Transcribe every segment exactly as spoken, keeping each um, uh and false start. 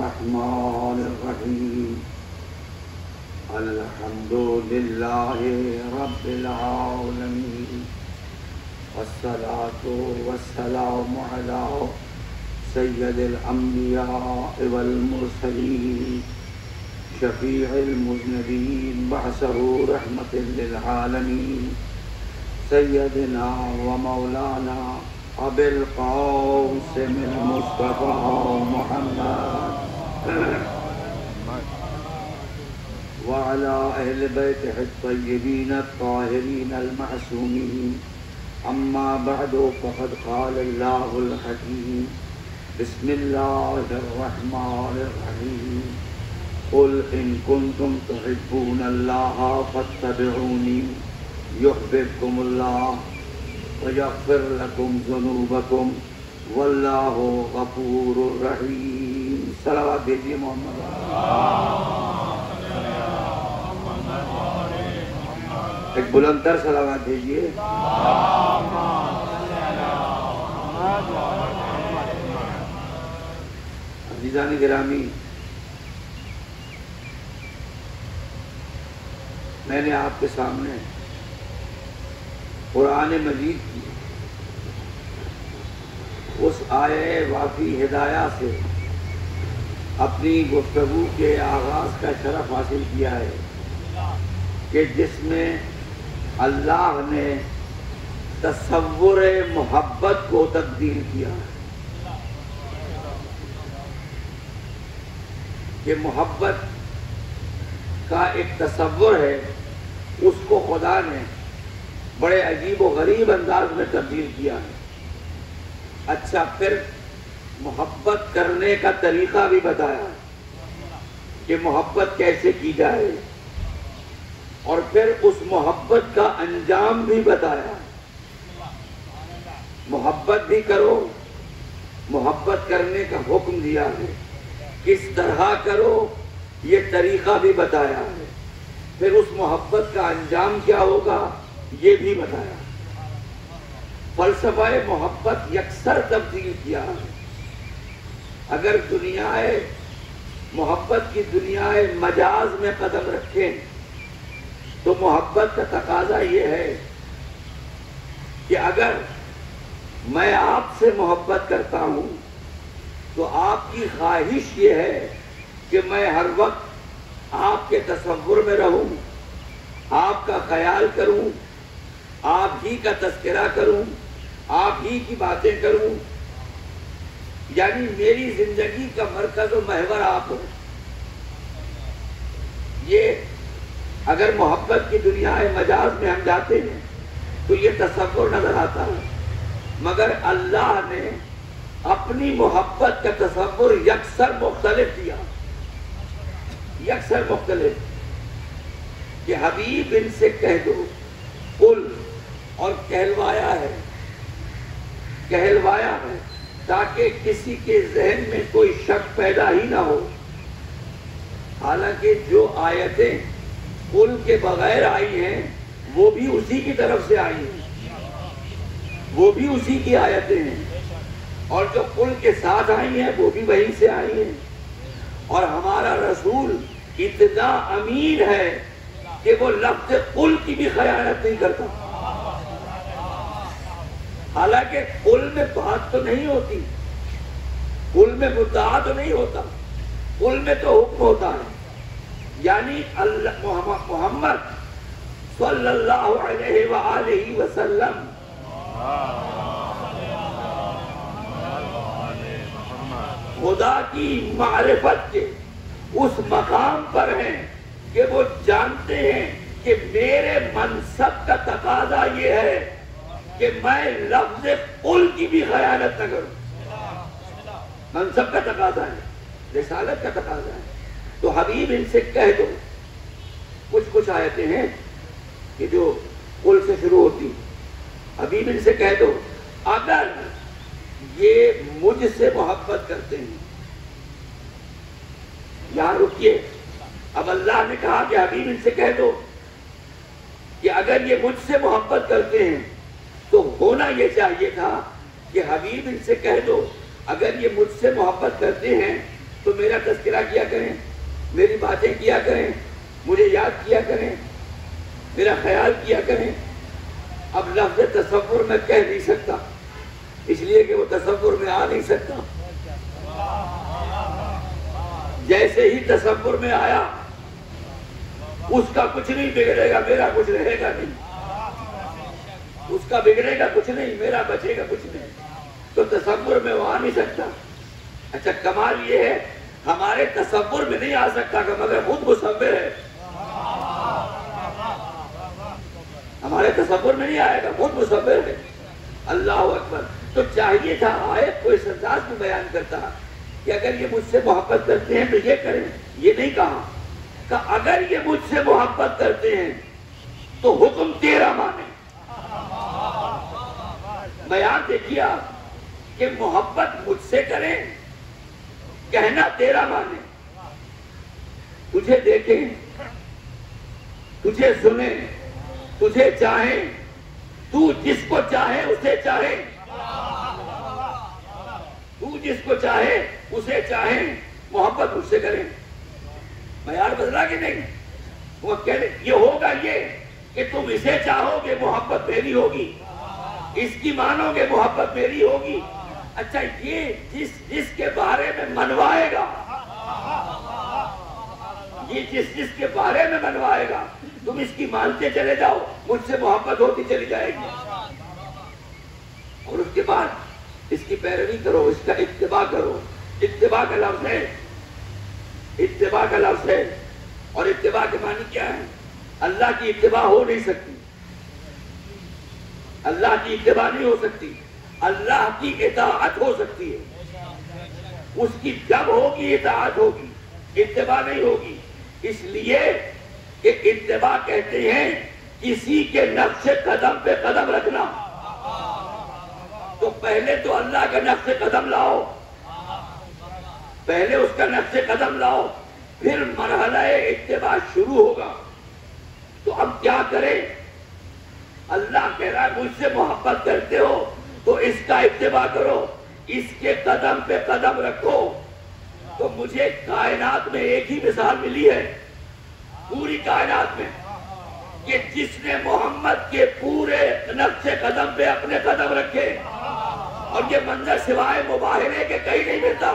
الرحمن الرحيم الحمد لله رب العالمين والصلاة والسلام على سيد الأنبياء والمرسلين شفيع المذنبين بعثه رحمة للعالمين سيدنا ومولانا أبي القاسم المصطفى محمد وعلى أهل بيته الطيبين الطاهرين المعصومين أما بعد فقد قال الله الحكيم بسم الله الرحمن الرحيم قل إن كنتم تحبون الله فاتبعوني يحببكم الله ويغفر لكم ذنوبكم والله غفور رحيم. صلوات بھیجیے محمد. ایک بلند تر صلوات بھیجیے. عزیزان گرامی، میں نے آپ کے سامنے قرآن مجید کی اس آیے وافی ہدایہ سے اپنی گفتگو کے آغاز کا شرف حاصل کیا ہے کہ جس میں اللہ نے تصور محبت کو تبدیل کیا ہے کہ محبت کا ایک تصور ہے، اس کو خدا نے بڑے عجیب و غریب انداز میں تبدیل کیا ہے. اچھا، پھر محبت کرنے کا طریقہ بھی بتایا کہ محبت کیسے کی جائے، اور پھر اس محبت کا انجام بھی بتایا. محبت بھی کرو، محبت کرنے کا حکم دیا ہے، کس طرح کرو یہ طریقہ بھی بتایا ہے، پھر اس محبت کا انجام کیا ہوگا یہ بھی بتایا. فلسفہ محبت یکسر تبدیل کیا ہے. اگر دنیا محبت کی دنیا مجاز میں قدم رکھیں تو محبت کا تقاضا یہ ہے کہ اگر میں آپ سے محبت کرتا ہوں تو آپ کی خواہش یہ ہے کہ میں ہر وقت آپ کے تصور میں رہوں، آپ کا خیال کروں، آپ ہی کا تذکرہ کروں، آپ ہی کی باتیں کروں، یعنی میری زندگی کا مرکز و محور آپ ہو. یہ اگر محبت کی دنیا مجاز میں ہم جاتے ہیں تو یہ تصور نظر آتا ہے، مگر اللہ نے اپنی محبت کا تصور یکسر مختلف دیا، یکسر مختلف کہ حبیب ان سے کہہ دو. قل اور کہلوایا ہے، کہلوایا ہے تاکہ کسی کے ذہن میں کوئی شک پیدا ہی نہ ہو. حالانکہ جو آیتیں قل کے بغیر آئی ہیں وہ بھی اسی کی طرف سے آئی ہیں، وہ بھی اسی کی آیتیں ہیں، اور جو قل کے ساتھ آئی ہیں وہ بھی وہیں سے آئی ہیں. اور ہمارا رسول اتنا امین ہے کہ وہ لفظ قل کی بھی خیانت نہیں کرتا. حالانکہ قل میں بات تو نہیں ہوتی، قل میں مدعا تو نہیں ہوتا، قل میں تو حکم ہوتا ہے. یعنی محمد صلی اللہ علیہ وآلہ وسلم خدا کی معرفت کے اس مقام پر ہیں کہ وہ جانتے ہیں کہ میرے منصب کا تقاضا یہ ہے کہ میں لفظ قل کی بھی خیانت نہ کروں. منصب کا تقاضا ہے، رسالت کا تقاضا ہے. تو حبیب ان سے کہہ دو. کچھ کچھ آیتیں ہیں کہ جو قل سے شروع ہوتی. حبیب ان سے کہہ دو اگر یہ مجھ سے محبت کرتے ہیں. یہاں رکیے. اب اللہ نے کہا کہ حبیب ان سے کہہ دو کہ اگر یہ مجھ سے محبت کرتے ہیں تو ہونا یہ چاہیے تھا کہ حبیب ان سے کہہ دو اگر یہ مجھ سے محبت کرتے ہیں تو میرا تذکرہ کیا کریں، میری باتیں کیا کریں، مجھے یاد کیا کریں، میرا خیال کیا کریں۔ اب لفظ تصور میں کہہ نہیں سکتا، اس لیے کہ وہ تصور میں آ نہیں سکتا۔ جیسے ہی تصور میں آیا اس کا کچھ نہیں بگڑے گا، میرا کچھ رہے گا نہیں، اس کا بگڑے گا کچھ نہیں، میرا بچے گا کچھ نہیں، تو تصور میں وہ آ نہیں سکتا۔ اچھا کمال یہ ہے ہمارے تصور میں نہیں آ سکتا کہ مگر خود مصور ہے، ہمارے تصور میں نہیں آئے گا، خود مصور ہے۔ اللہ اکبر۔ تو چاہیے تھا آیت کو اس انداز میں بیان کرتا کہ اگر یہ مجھ سے محبت کرتے ہیں تو یہ کریں، یہ نہیں کہا کہ اگر یہ مجھ سے محبت کرتے ہیں تو حکم تیرا مانیں۔ بیان دیکھیے آپ کہ محبت مجھ سے کریں، کہنا تیرا مانیں، تجھے دیکھیں، تجھے سنیں، تجھے چاہیں، تو جس کو چاہے اسے چاہے، تو جس کو چاہے اسے چاہے، محبت مجھ سے کریں۔ معیار بدلا کہ نہیں؟ وہ کہہ رہے یہ ہوگا یہ کہ تم اسے چاہو گے محبت میری ہوگی، اس کی مانو گے محبت میری ہوگی۔ اچھا یہ جس جس کے بارے میں منوائے گا، یہ جس جس کے بارے میں منوائے گا تم اس کی مانتے چلے جاؤ، مجھ سے محبت ہوتی چلی جائے گی، اور اس کے بعد اس کی پیروی کرو، اس کا اتباع کرو۔ اتباع کا لفظ ہے، اتباع کا لفظ ہے، اور اتباع کے معنی کیا ہے؟ اللہ کی اتباع ہو نہیں سکتی، اللہ کی اتباع نہیں ہو سکتی، اللہ کی اطاعت ہو سکتی ہے، اس کی جب ہوگی اطاعت ہوگی، اتباع نہیں ہوگی۔ اس لیے کہ اتباع کہتے ہیں کسی کے نقش قدم پہ قدم رکھنا، تو پہلے تو اللہ کا نقش قدم لاؤ، پہلے اس کا نقش قدم لاؤ، پھر مرحلہ اتباع شروع ہوگا۔ تو اب کیا کریں؟ اللہ کہہ رہا ہے مجھ سے محبت کرتے ہو تو اس کا اتباع کرو، اس کے قدم پہ قدم رکھو۔ تو مجھے کائنات میں ایک ہی مثال ملی ہے، پوری کائنات میں، کہ جس نے محمد کے پورے نقش قدم پہ اپنے قدم رکھے، اور یہ منظر سوائے مباہرے کے کہیں نہیں ملتا۔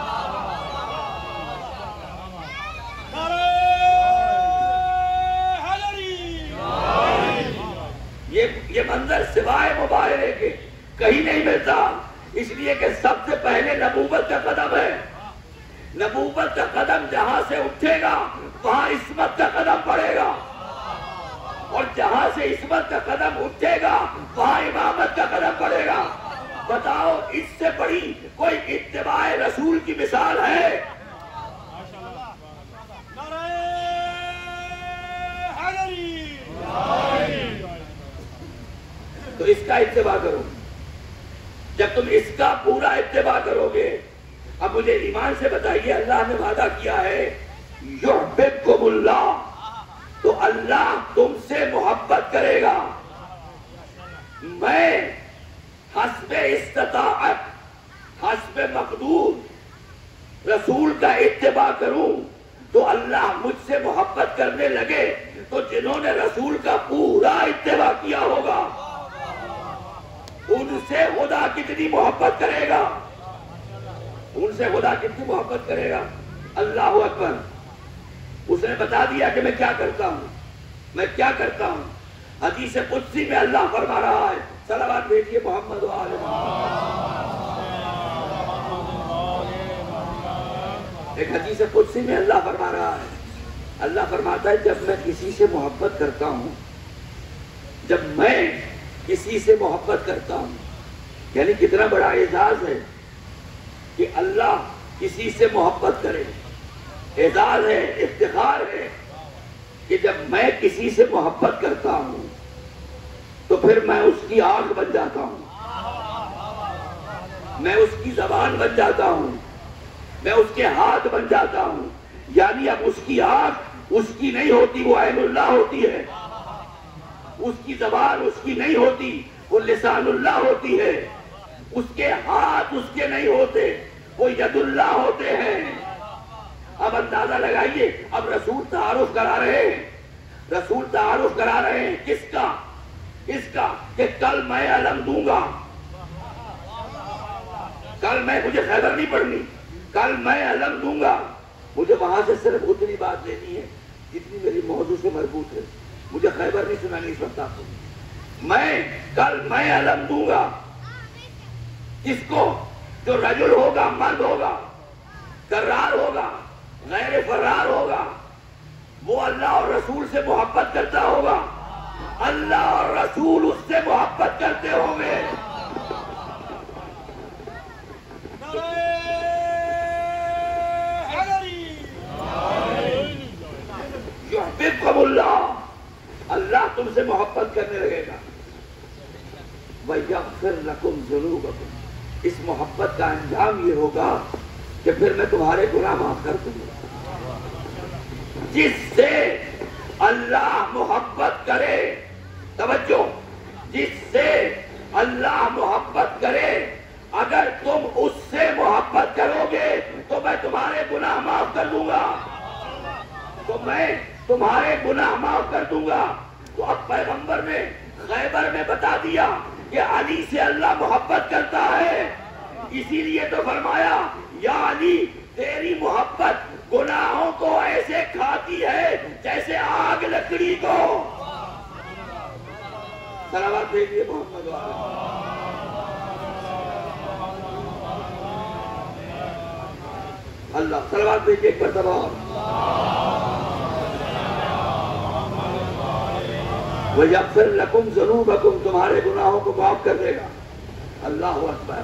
یہ یہ منظر سوائے مباہرے کے کہیں نہیں ملتا، اس لیے کہ سب سے پہلے نبوت کا قدم ہے، نبوت کا قدم جہاں سے اٹھے گا وہاں عصمت کا قدم پڑے گا، اور جہاں سے عصمت کا قدم اٹھے گا وہاں امامت کا قدم پڑے گا۔ بتاؤ اس سے بڑی کوئی اتباع رسول کی مثال ہے؟ تو اس کا اتباع کرو۔ جب تم اس کا پورا اتباع کرو گے، اب مجھے ایمان سے بتائیے، اللہ نے وعدہ کیا ہے یحببکم اللہ، تو اللہ تم سے محبت کرے گا۔ میں حسب استطاعت، حسب مقدور رسول کا اتباع کروں تو اللہ مجھ سے محبت کرنے لگے، تو جنہوں نے رسول کا پورا اتباع کیا ہوگا ان سے خدا کتنی محبت کرے گا، ان سے خدا کتنی محبت کرے گا۔ اللہ اکبر۔ اس نے بتا دیا کہ میں کیا کرتا ہوں، میں کیا کرتا ہوں۔ حدیث قدسی میں اللہ فرما رہا ہے، صلوات بھیجیے محمد و آل محمد۔ ایک حدیث قدسی میں اللہ فرما رہا ہے، اللہ فرماتا ہے جب میں کسی سے محبت کرتا ہوں، جب میں کسی سے محبت کرتا ہوں، یعنی کتنا بڑا اعزاز ہے کہ اللہ کسی سے محبت کرے، اعزاز ہے، افتخار ہے کہ جب میں کسی سے محبت کرتا ہوں تو پھر میں اس کی آنکھ بن جاتا ہوں، میں اس کی زبان بن جاتا ہوں، میں اس کے ہاتھ بن جاتا ہوں۔ یعنی اب اس کی آنکھ اس کی نہیں ہوتی، وہ عین اللہ ہوتی ہے، اس کی زبان اس کی نہیں ہوتی، وہ لسان اللہ ہوتی ہے، اس کے ہاتھ اس کے نہیں ہوتے، وہ ید اللہ ہوتے ہیں۔ اندازہ لگائیے، اب رسول تعارف کرا رہے ہیں، رسول تعارف کرا رہے ہیں کس کا؟ اس کا کہ کل میں علم دوں گا، کل میں، مجھے خیبر نہیں پڑھنی، کل میں علم دوں گا. مجھے وہاں سے صرف اتنی بات لینی ہے جتنی میری موضوع سے مربوط ہے، مجھے خیبر نہیں سنانی اس وقت آپ کو. میں کل میں علم دوں گا کس کو؟ جو رجل ہوگا، مرد ہوگا، کرار ہوگا، غیر فرار ہوگا، وہ اللہ اور رسول سے محبت کرتا ہوگا، اللہ اور رسول اس سے محبت کرتے ہوں گے. یحببکم اللہ، اللہ تم سے محبت کرنے لگے گا. وَيَغْفِرْ لَكُمْ ذُنُوبَكُمْ، اس محبت کا انجام یہ ہوگا کہ پھر میں تمہارے گناہ معاف کر دوں گا. جس سے اللہ محبت کرے، توجہ، جس سے اللہ محبت کرے، اگر تم اس سے محبت کرو گے تو میں تمہارے گناہ معاف کر دوں گا، تو میں تمہارے گناہ معاف کر دوں گا. تو اب پیغمبر نے خیبر میں بتا دیا کہ علی سے اللہ محبت کرتا ہے، اسی لیے تو فرمایا یا علی تیری محبت گناہوں کو ایسے کھاتی ہے جیسے آگ لکڑی کو. صلوات بھیجیے محمد اللہ، صلوات بھیجیے ایک مرتبہ. وَيَغْفِرْ لَكُمْ ذُنُوبَكُمْ، تمہارے گناہوں کو معاف کر دے گا. اللہ اکبر.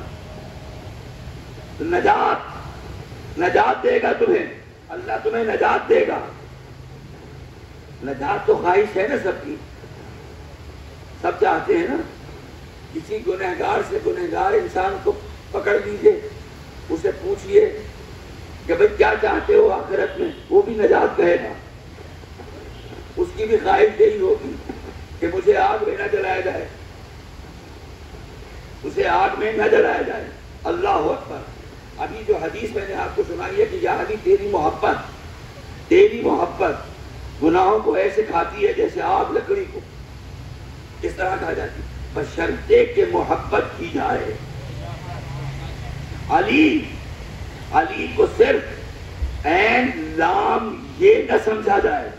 نجات، نجات دے گا تمہیں، اللہ تمہیں نجات دے گا. نجات تو خواہش ہے نا سب کی، سب چاہتے ہیں نا. کسی گنہگار سے گنہگار انسان کو پکڑ لیجئے، اسے پوچھئے کہ بھئی کیا چاہتے ہو آخرت میں، وہ بھی نجات کہے گا. اس کی بھی خواہش یہی ہوگی کہ مجھے آگ میں نہ جلایا جائے، اسے آگ میں نہ جلایا جائے. اللہ اکبر. ابھی جو حدیث میں نے آپ کو سنائی ہے کہ یا علی تیری محبت، تیری محبت گناہوں کو ایسے کھاتی ہے جیسے آگ لکڑی کو، اس طرح کہا جاتی، بشرطے کہ محبت کی جائے. علی علی کو صرف عین لام یہ نہ سمجھا جائے،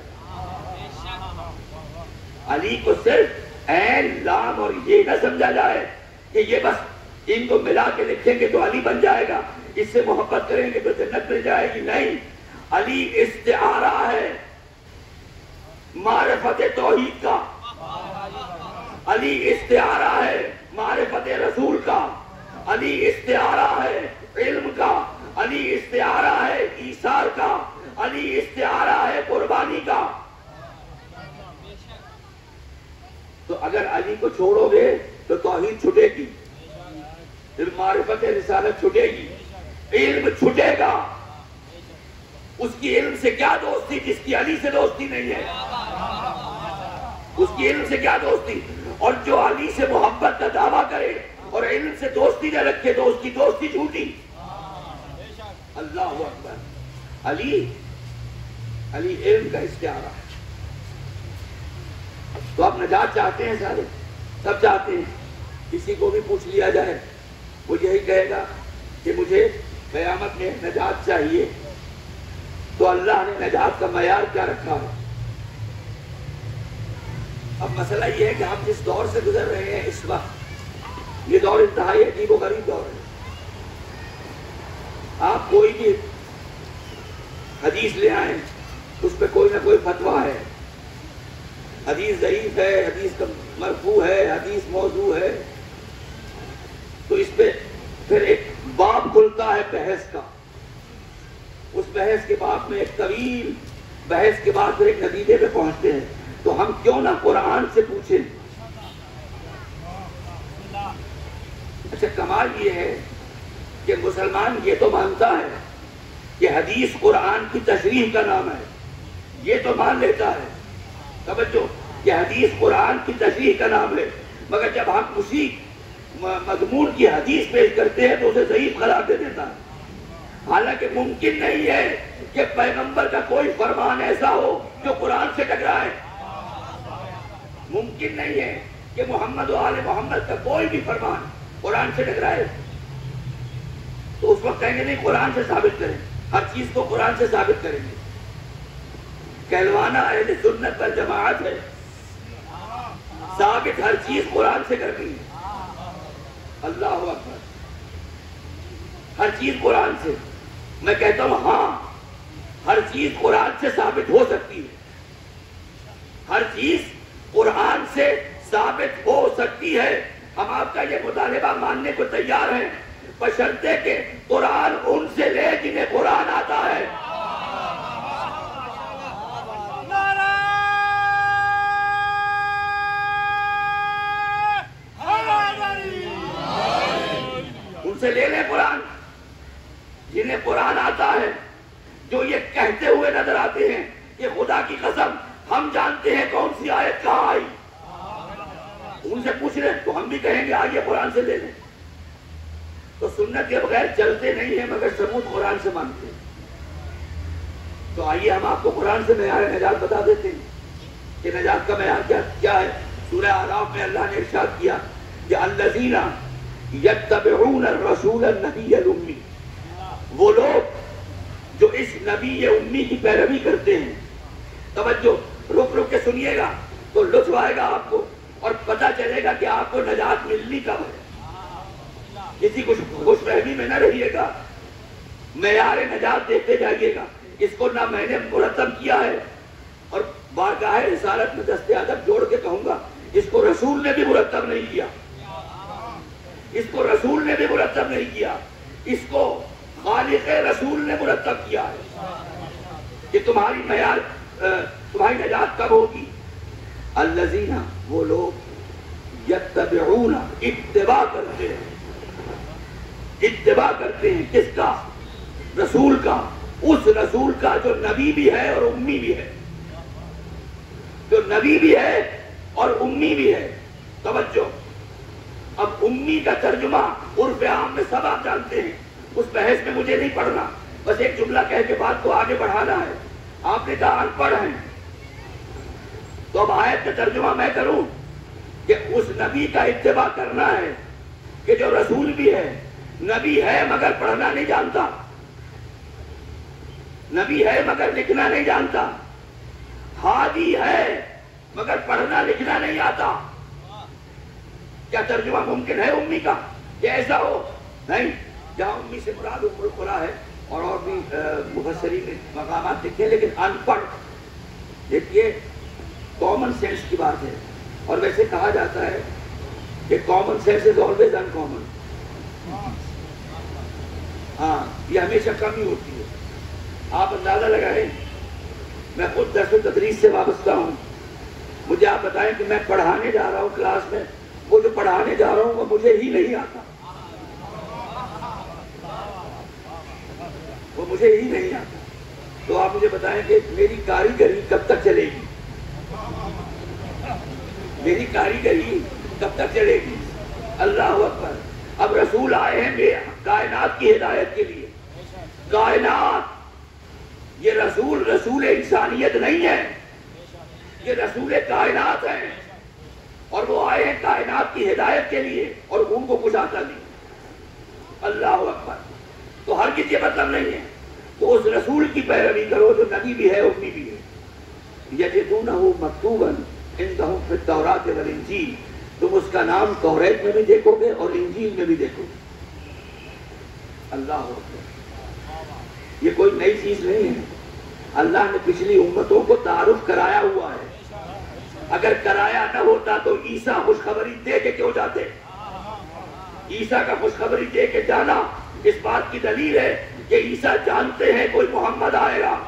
علی کو صرف عین لام اور یہ نہ سمجھا جائے کہ یہ بس ان کو ملا کے لکھیں گے تو علی بن جائے گا، اس سے محبت کریں گے تو جنت مل جائے گی. نہیں، علی استعارہ ہے معرفت توحید کا، علی استعارہ ہے معرفت رسول کا، علی استعارہ ہے علم کا، علی استعارہ ہے ایثار کا، علی استعارہ ہے قربانی کا. تو اگر علی کو چھوڑو گے تو توحید چھٹے گی، پھر معرفت رسالت چھٹے گی، علم چھٹے گا. اس کی علم سے کیا دوستی جس کی علی سے دوستی نہیں ہے، اس کی علم سے کیا دوستی. اور جو علی سے محبت کا دعویٰ کرے اور علم سے دوستی نہ رکھے تو اس کی دوستی جھوٹی. اللہ اکبر. علی علی علم کا استعارہ ہے. تو آپ نجات چاہتے ہیں، سارے سب چاہتے ہیں. کسی کو بھی پوچھ لیا جائے وہ یہی کہے گا کہ مجھے قیامت میں نجات چاہیے. تو اللہ نے نجات کا معیار کیا رکھا ہے؟ اب مسئلہ یہ ہے کہ ہم جس دور سے گزر رہے ہیں اس وقت، یہ دور انتہائی عجیب و غریب دور ہے. آپ کوئی بھی حدیث لے آئیں اس پہ کوئی نہ کوئی فتویٰ ہے، حدیث ضعیف ہے، حدیث مرفوع ہے، حدیث موضوع ہے. تو اس پہ پھر ایک باب کھلتا ہے بحث کا. اس بحث کے بعد میں ایک طویل بحث کے بعد پھر ایک نتیجے پہ پہنچتے ہیں. تو ہم کیوں نہ قرآن سے پوچھیں. اچھا کمال یہ ہے کہ مسلمان یہ تو مانتا ہے کہ حدیث قرآن کی تشریح کا نام ہے، یہ تو مان لیتا ہے، توجہ، کہ حدیث قرآن کی تشریح کا نام ہے. مگر جب ہم اسی مضمون کی حدیث پیش کرتے ہیں تو اسے ضعیف قرار دے دیتا ہے. حالانکہ ممکن نہیں ہے کہ پیغمبر کا کوئی فرمان ایسا ہو جو قرآن سے ٹکرائے. ممکن نہیں ہے کہ محمد و آل محمد کا کوئی بھی فرمان قرآن سے ٹکرائے. تو اس وقت کہیں گے نہیں قرآن سے ثابت کریں، ہر چیز کو قرآن سے ثابت کریں گے. کہلوانا اہل سنت والجماعت ہے، ثابت ہر چیز قرآن سے کرنی ہے. اللہ اکبر. ہر چیز قرآن سے. میں کہتا ہوں ہاں ہر چیز قرآن سے ثابت ہو سکتی ہے، ہر چیز قرآن سے ثابت ہو سکتی ہے. ہم آپ کا یہ مطالبہ ماننے کو تیار ہیں بشرطے کہ قرآن ان سے لے جنہیں قرآن آتا ہے. ان سے لے لیں قرآن جنہیں قرآن آتا ہے، جو یہ کہتے ہوئے نظر آتے ہیں کہ خدا کی قسم ہم جانتے ہیں کون سی آیت کہاں آئی. ان سے پوچھ لیں تو ہم بھی کہیں گے آئیے قرآن سے لے لیں. تو سنت کے بغیر چلتے نہیں ہیں مگر ثبوت قرآن سے مانتے ہیں. تو آئیے ہم آپ کو قرآن سے معیار نجات بتا دیتے ہیں کہ نجات کا معیار کیا کیا ہے. سورہ اعراف میں اللہ نے ارشاد کیا کہ الذین یتبعون الرسول النبی الامی، وہ لوگ جو اس نبی امی کی پیروی کرتے ہیں. توجہ، رک رک کے سنیے گا تو لطف آئے گا آپ کو اور پتہ چلے گا کہ آپ کو نجات ملنی کب ہے. کسی خوش خوش فہمی میں نہ رہیے گا، معیار نجات دیکھتے جائیے گا. اس کو نہ میں نے مرتب کیا ہے اور بارگاہ رسالت میں دست ادب جوڑ کے کہوں گا اس کو رسول نے بھی مرتب نہیں کیا، اس کو رسول نے بھی مرتب نہیں کیا، اس کو خالق رسول نے مرتب کیا ہے کہ تمہاری معیار تمہاری نجات کب ہوگی. الذین، وہ لوگ یتبعون، اتباع کرتے ہیں، اتباع کرتے ہیں کس کا؟ رسول کا. اس رسول کا جو نبی بھی ہے اور امی بھی ہے، جو نبی بھی ہے اور امی بھی ہے. توجہ، اب امی کا ترجمہ عرف عام میں سب آپ جانتے ہیں، اس بحث میں مجھے نہیں پڑھنا، بس ایک جملہ کہہ کے بات کو آگے بڑھانا ہے. آپ نے کہا ان پڑھ ہیں، تو اب آیت کا ترجمہ میں کروں کہ اس نبی کا اتباع کرنا ہے کہ جو رسول بھی ہے، نبی ہے مگر پڑھنا نہیں جانتا، نبی ہے مگر لکھنا نہیں جانتا، ہادی ہے مگر پڑھنا لکھنا نہیں آتا. کیا ترجمہ ممکن ہے امی کا کہ ایسا ہو؟ نہیں. جہاں امی سے مراد ام القریٰ ہے اور اور بھی مفسرین نے مقامات لکھے، لیکن ان پڑھ دیکھیے کامن سینس کی بات ہے. اور ویسے کہا جاتا ہے کہ common sense is always uncommon. ہاں، یہ ہمیشہ کم ہی ہوتی ہے. آپ اندازہ لگائیں، میں خود درس و تدریس سے وابستہ ہوں. مجھے آپ بتائیں کہ میں پڑھانے جا رہا ہوں کلاس میں، وہ جو پڑھانے جا رہا ہوں وہ مجھے ہی نہیں آتا، وہ مجھے ہی نہیں آتا. تو آپ مجھے بتائیں کہ میری کاریگری کب تک چلے گی؟ میری کاریگری کب تک چلے گی؟ اللہ اکبر. اب رسول آئے ہیں کائنات کی ہدایت کے لیے. کائنات، یہ رسول رسول انسانیت نہیں ہے، یہ رسول کائنات ہے، اور وہ آئے ہیں کائنات کی ہدایت کے لیے اور ان کو کچھ آتا نہیں. اللہ اکبر. تو ہر کسی مطلب نہیں ہے. تو اس رسول کی پیروی کرو جو نبی بھی ہے امی بھی ہے. یجدونہ مکتوبا عندہم فی التوراۃ والانجیل، تم اس کا نام توریت میں بھی دیکھو گے اور انجیل میں بھی دیکھو گے. اللہ اکبر. یہ کوئی نئی چیز نہیں ہے، اللہ نے پچھلی امتوں کو تعارف کرایا ہوا ہے. اگر کرایا نہ ہوتا تو عیسیٰ خوشخبری دے کے کیوں جاتے؟ عیسیٰ کا خوشخبری دے کے جانا اس بات کی دلیل ہے کہ عیسیٰ جانتے ہیں کوئی محمد آئے گا.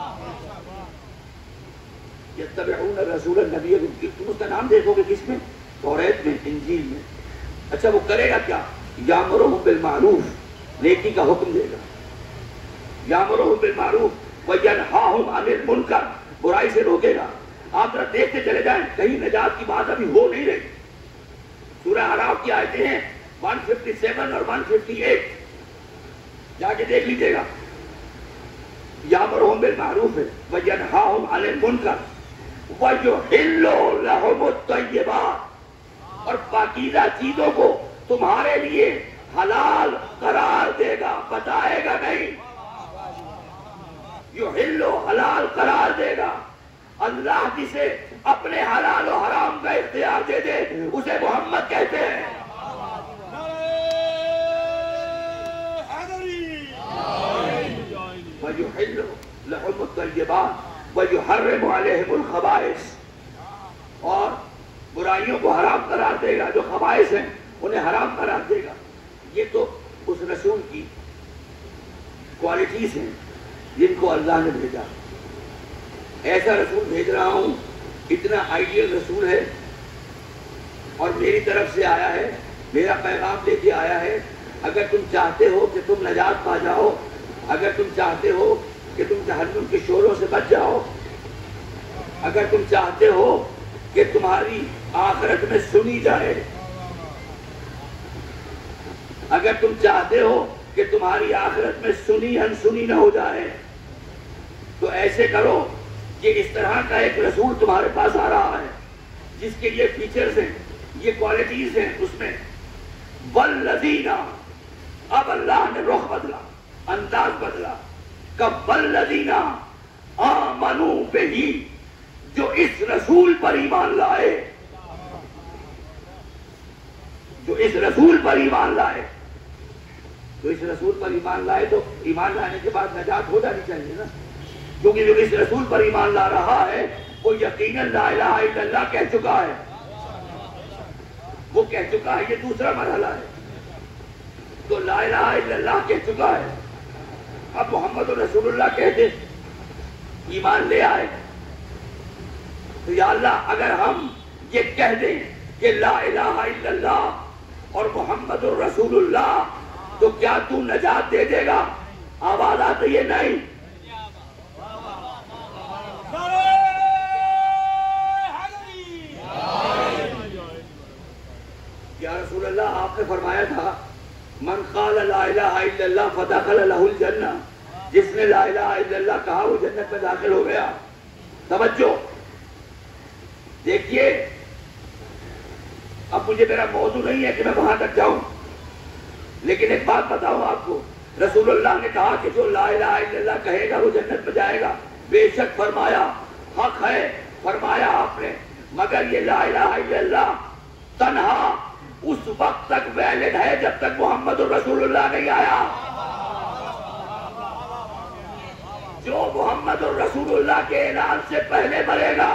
یتبعون الرسول النبی الامی، تم اس کا نام دیکھو گے کس میں؟ توریت میں، انجیل میں. اچھا وہ کرے گا کیا؟ یامرہم بالمعروف، نیکی کا حکم دے گا. یامرہم بالمعروف وینہاہم عن المنکر، برائی سے روکے گا. آپ ذرا دیکھتے چلے جائیں کہیں نجات کی بات ابھی ہو نہیں رہی. سورہ اعراف کی آیتیں ہیں ایک سو سیون اور ایک سو اٹھاون. جا کے دیکھ لیجیے گا. یامرہم بالمعروف وینہاہم عن المنکر ویحل لہم الطیبات، اور پاکیزہ چیزوں کو تمہارے لیے حلال قرار دے گا، بتائے گا نہیں. یحل حلال قرار دے گا. اللہ جسے اپنے حلال و حرام کا اختیار دے دے اسے محمد کہتے ہیں. وَيُحِلُّ لَهُمُ الطَّيِّبَاتِ وَيُحَرِّمُ عَلَيْهِمُ الْخَبَائِثَ، اور برائیوں کو حرام قرار دے گا، جو خبائث ہیں انہیں حرام قرار دے گا. یہ تو اس رسول کی کوالٹیز ہیں جن کو اللہ نے بھیجا. ایسا رسول بھیج رہا ہوں، اتنا آئیڈیل رسول ہے، اور میری طرف سے آیا ہے، میرا پیغام لے کے آیا ہے. اگر تم چاہتے ہو کہ تم نجات پا جاؤ، اگر تم چاہتے ہو کہ تم جہنم کے شوروں سے بچ جاؤ، اگر تم چاہتے ہو کہ تمہاری آخرت میں سنی جائے، اگر تم چاہتے ہو کہ تمہاری آخرت میں سنی انسنی نہ ہو جائے، تو ایسے کرو کہ اس طرح کا ایک رسول تمہارے پاس آ رہا ہے جس کے یہ فیچرز ہیں، یہ کوالٹیز ہیں. اس میں والذین، اب اللہ نے رخ بدلا، انداز بدلا. کب والذین آمنوا بہ، جو اس رسول پر ایمان لائے، جو اس رسول پر ایمان لائے. تو اس رسول پر ایمان لائے تو ایمان لانے کے بعد نجات ہو جانی چاہیے نا، کیونکہ جو اس رسول پر ایمان لا رہا ہے وہ یقیناً لا الہ الا اللہ کہہ چکا ہے، وہ کہہ چکا ہے. یہ دوسرا مرحلہ ہے. تو لا الہ الا اللہ کہہ چکا ہے، اب محمد رسول اللہ کہتے ایمان لے آئے. تو یا اللہ اگر ہم یہ کہہ دیں کہ لا الہ الا اللہ اور محمد رسول اللہ، تو کیا تو نجات دے دے گا؟ آواز آتی ہے نہیں. یا رسول اللہ، آپ نے فرمایا تھا من قال لا الہ الا اللہ فدخل لہ الجنہ، جس نے لا الہ الا اللہ کہا وہ جنت میں داخل ہو گیا. توجہ دیکھیے، اب مجھے میرا موضوع نہیں ہے کہ میں وہاں تک جاؤں، لیکن ایک بات بتاؤں آپ کو. رسول اللہ نے کہا کہ جو لا الہ الا اللہ کہے گا وہ جنت میں جائے گا. بے شک فرمایا، حق ہے فرمایا آپ نے، مگر یہ لا الہ الا اللہ تنہا اس وقت تک ویلڈ ہے جب تک محمد رسول اللہ نہیں آیا. جو محمد رسول اللہ کے اعلان سے پہلے مرے گا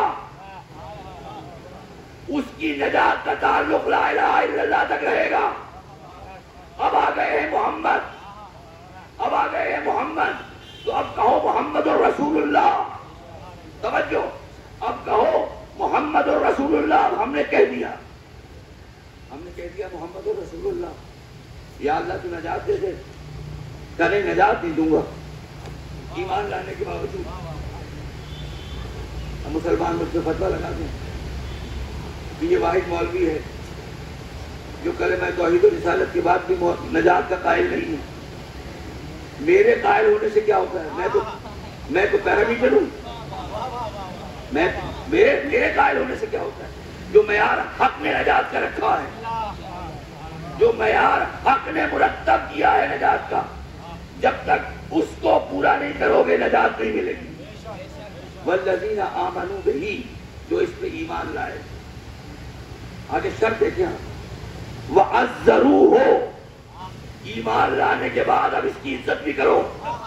اس کی نجات کا تعلق لا الہ الا اللہ تک رہے گا. اب آ گئے ہیں محمد، اب آ گئے ہیں محمد، تو اب کہو محمد رسول اللہ. توجہ، اب کہو محمد رسول اللہ. اب ہم نے کہہ دیا، ہم نے کہہ دیا محمد رسول اللہ. یا اللہ تو نجات دے دے. کہنے نجات نہیں دوں گا ایمان لانے کے باوجود. ہم مسلمان مجھ سے فتویٰ لگا دیں کہ یہ واحد مولوی ہے جو کلمہ توحید و رسالت کے بعد بھی نجات کا قائل نہیں ہے. میرے قائل ہونے سے کیا ہوتا ہے؟ میں تو میں تو پیرامیٹر ہوں. میں میرے میرے قائل ہونے سے کیا ہوتا ہے؟ جو معیار حق نے نجات کا رکھا ہے، جو معیار حق نے مرتب کیا ہے نجات کا، جب تک اس کو پورا نہیں کرو گے نجات نہیں ملے گی. والذین آمنوا بہ، جو اس پہ ایمان لائے. آگے شرط دیکھیں، وَعَزَّرُوهُ، ایمان لانے کے بعد اب اس کی عزت بھی کرو.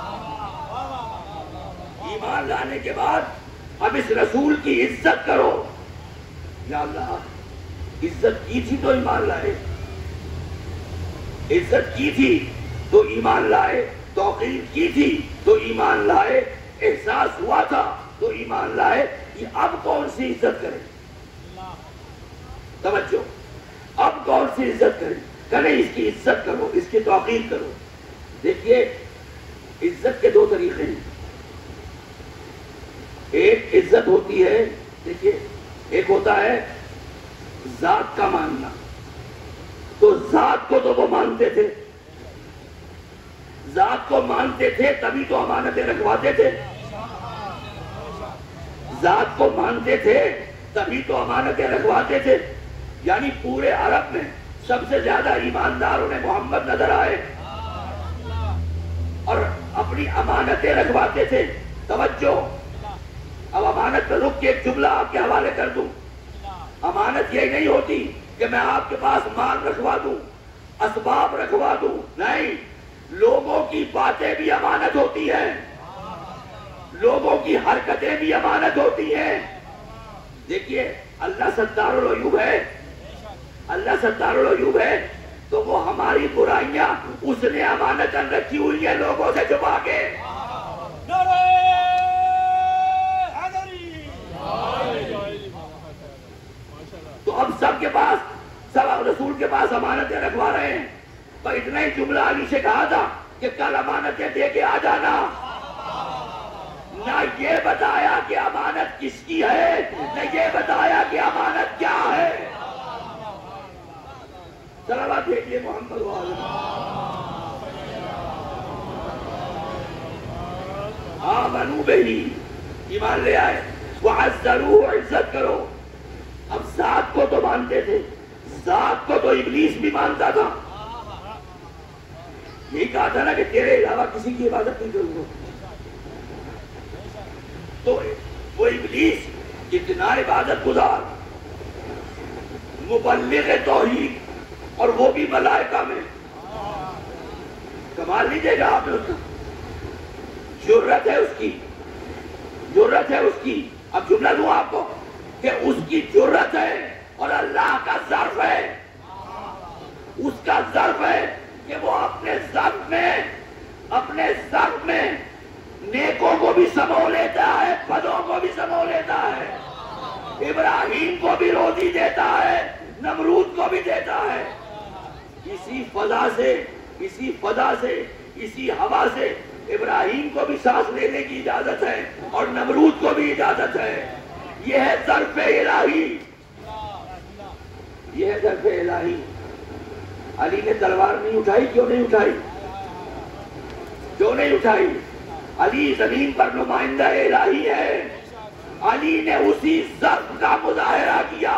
ایمان لانے کے بعد اب اس رسول کی عزت کرو. یا اللہ عزت کی تھی تو ایمان لائے، عزت کی تھی تو ایمان لائے، توقیر کی تھی تو ایمان لائے، احساس ہوا تھا تو ایمان لائے. یہ اب کون سی عزت کرے؟ توجہ، اب کون سی عزت کرے؟ کرے اس کی عزت کرو، اس کی توقیر کرو. دیکھیے عزت کے دو طریقے ہیں. ایک عزت ہوتی ہے، دیکھیے ایک ہوتا ہے ذات کا ماننا. تو ذات کو تو وہ مانتے تھے، ذات کو مانتے تھے تبھی تو امانتیں رکھواتے تھے، ذات کو مانتے تھے تبھی تو امانتیں رکھواتے تھے. یعنی پورے عرب میں سب سے زیادہ ایماندار انہیں محمد نظر آئے اور اپنی امانتیں رکھواتے تھے. توجہ، اب امانت پر رک کے ایک جملہ آپ کے حوالے کر دوں. امانت یہی نہیں ہوتی کہ میں آپ کے پاس مال رکھوا دوں، اسباب رکھوا دوں، نہیں، لوگوں کی باتیں بھی امانت ہوتی ہیں، لوگوں کی حرکتیں بھی امانت ہوتی ہیں. دیکھیے اللہ ستار العیوب ہے، اللہ ستار العیوب ہے، تو وہ ہماری برائیاں اس نے امانتاً رکھی ہوئی ہیں لوگوں سے چھپا کے. تو اب سب کے پاس، سب رسول کے پاس امانتیں رکھوا رہے ہیں. پر اتنا ہی جملہ علی سے کہا تھا کہ کل امانتیں دے کے آ جانا. نہ یہ بتایا کہ امانت کس کی ہے، نہ یہ بتایا کہ امانت کیا ہے. صلوات بھیجیے محمد والے. آمنو بہی، ایمان لے آئے، وعزروہ، عزت کرو. اب ذات کو تو مانتے تھے، ذات کو تو ابلیس بھی مانتا تھا. یہی کہا تھا نا کہ تیرے علاوہ کسی کی عبادت نہیں کروں گا. تو وہ ابلیس اتنا عبادت گزار، مبلغ توحید، اور وہ بھی ملائکہ میں. کمال لیجیے گا آپ نے، اس کا جرت ہے، اس کی جرت ہے اس کی. اب جملہ دوں آپ کو کہ اس کی جرت ہے اور اللہ کا ظرف ہے، اس کا ظرف ہے کہ وہ اپنے ظرف میں اپنے ظرف میں نیکوں کو بھی سمو لیتا ہے، بدوں کو بھی سمو لیتا ہے. ابراہیم کو بھی روزی دیتا ہے، نمرود کو بھی دیتا ہے. اسی فضا سے اسی فضا سے اسی ہوا سے ابراہیم کو بھی سانس لینے کی اجازت ہے اور نمرود کو بھی اجازت ہے. یہ ہے ظرف الہی، یہ ہے ظرف الہی. علی نے تلوار نہیں اٹھائی، کیوں نہیں اٹھائی؟ کیوں نہیں اٹھائی؟ علی زمین پر نمائندہ الہی ہے. علی نے اسی ظرف کا مظاہرہ کیا.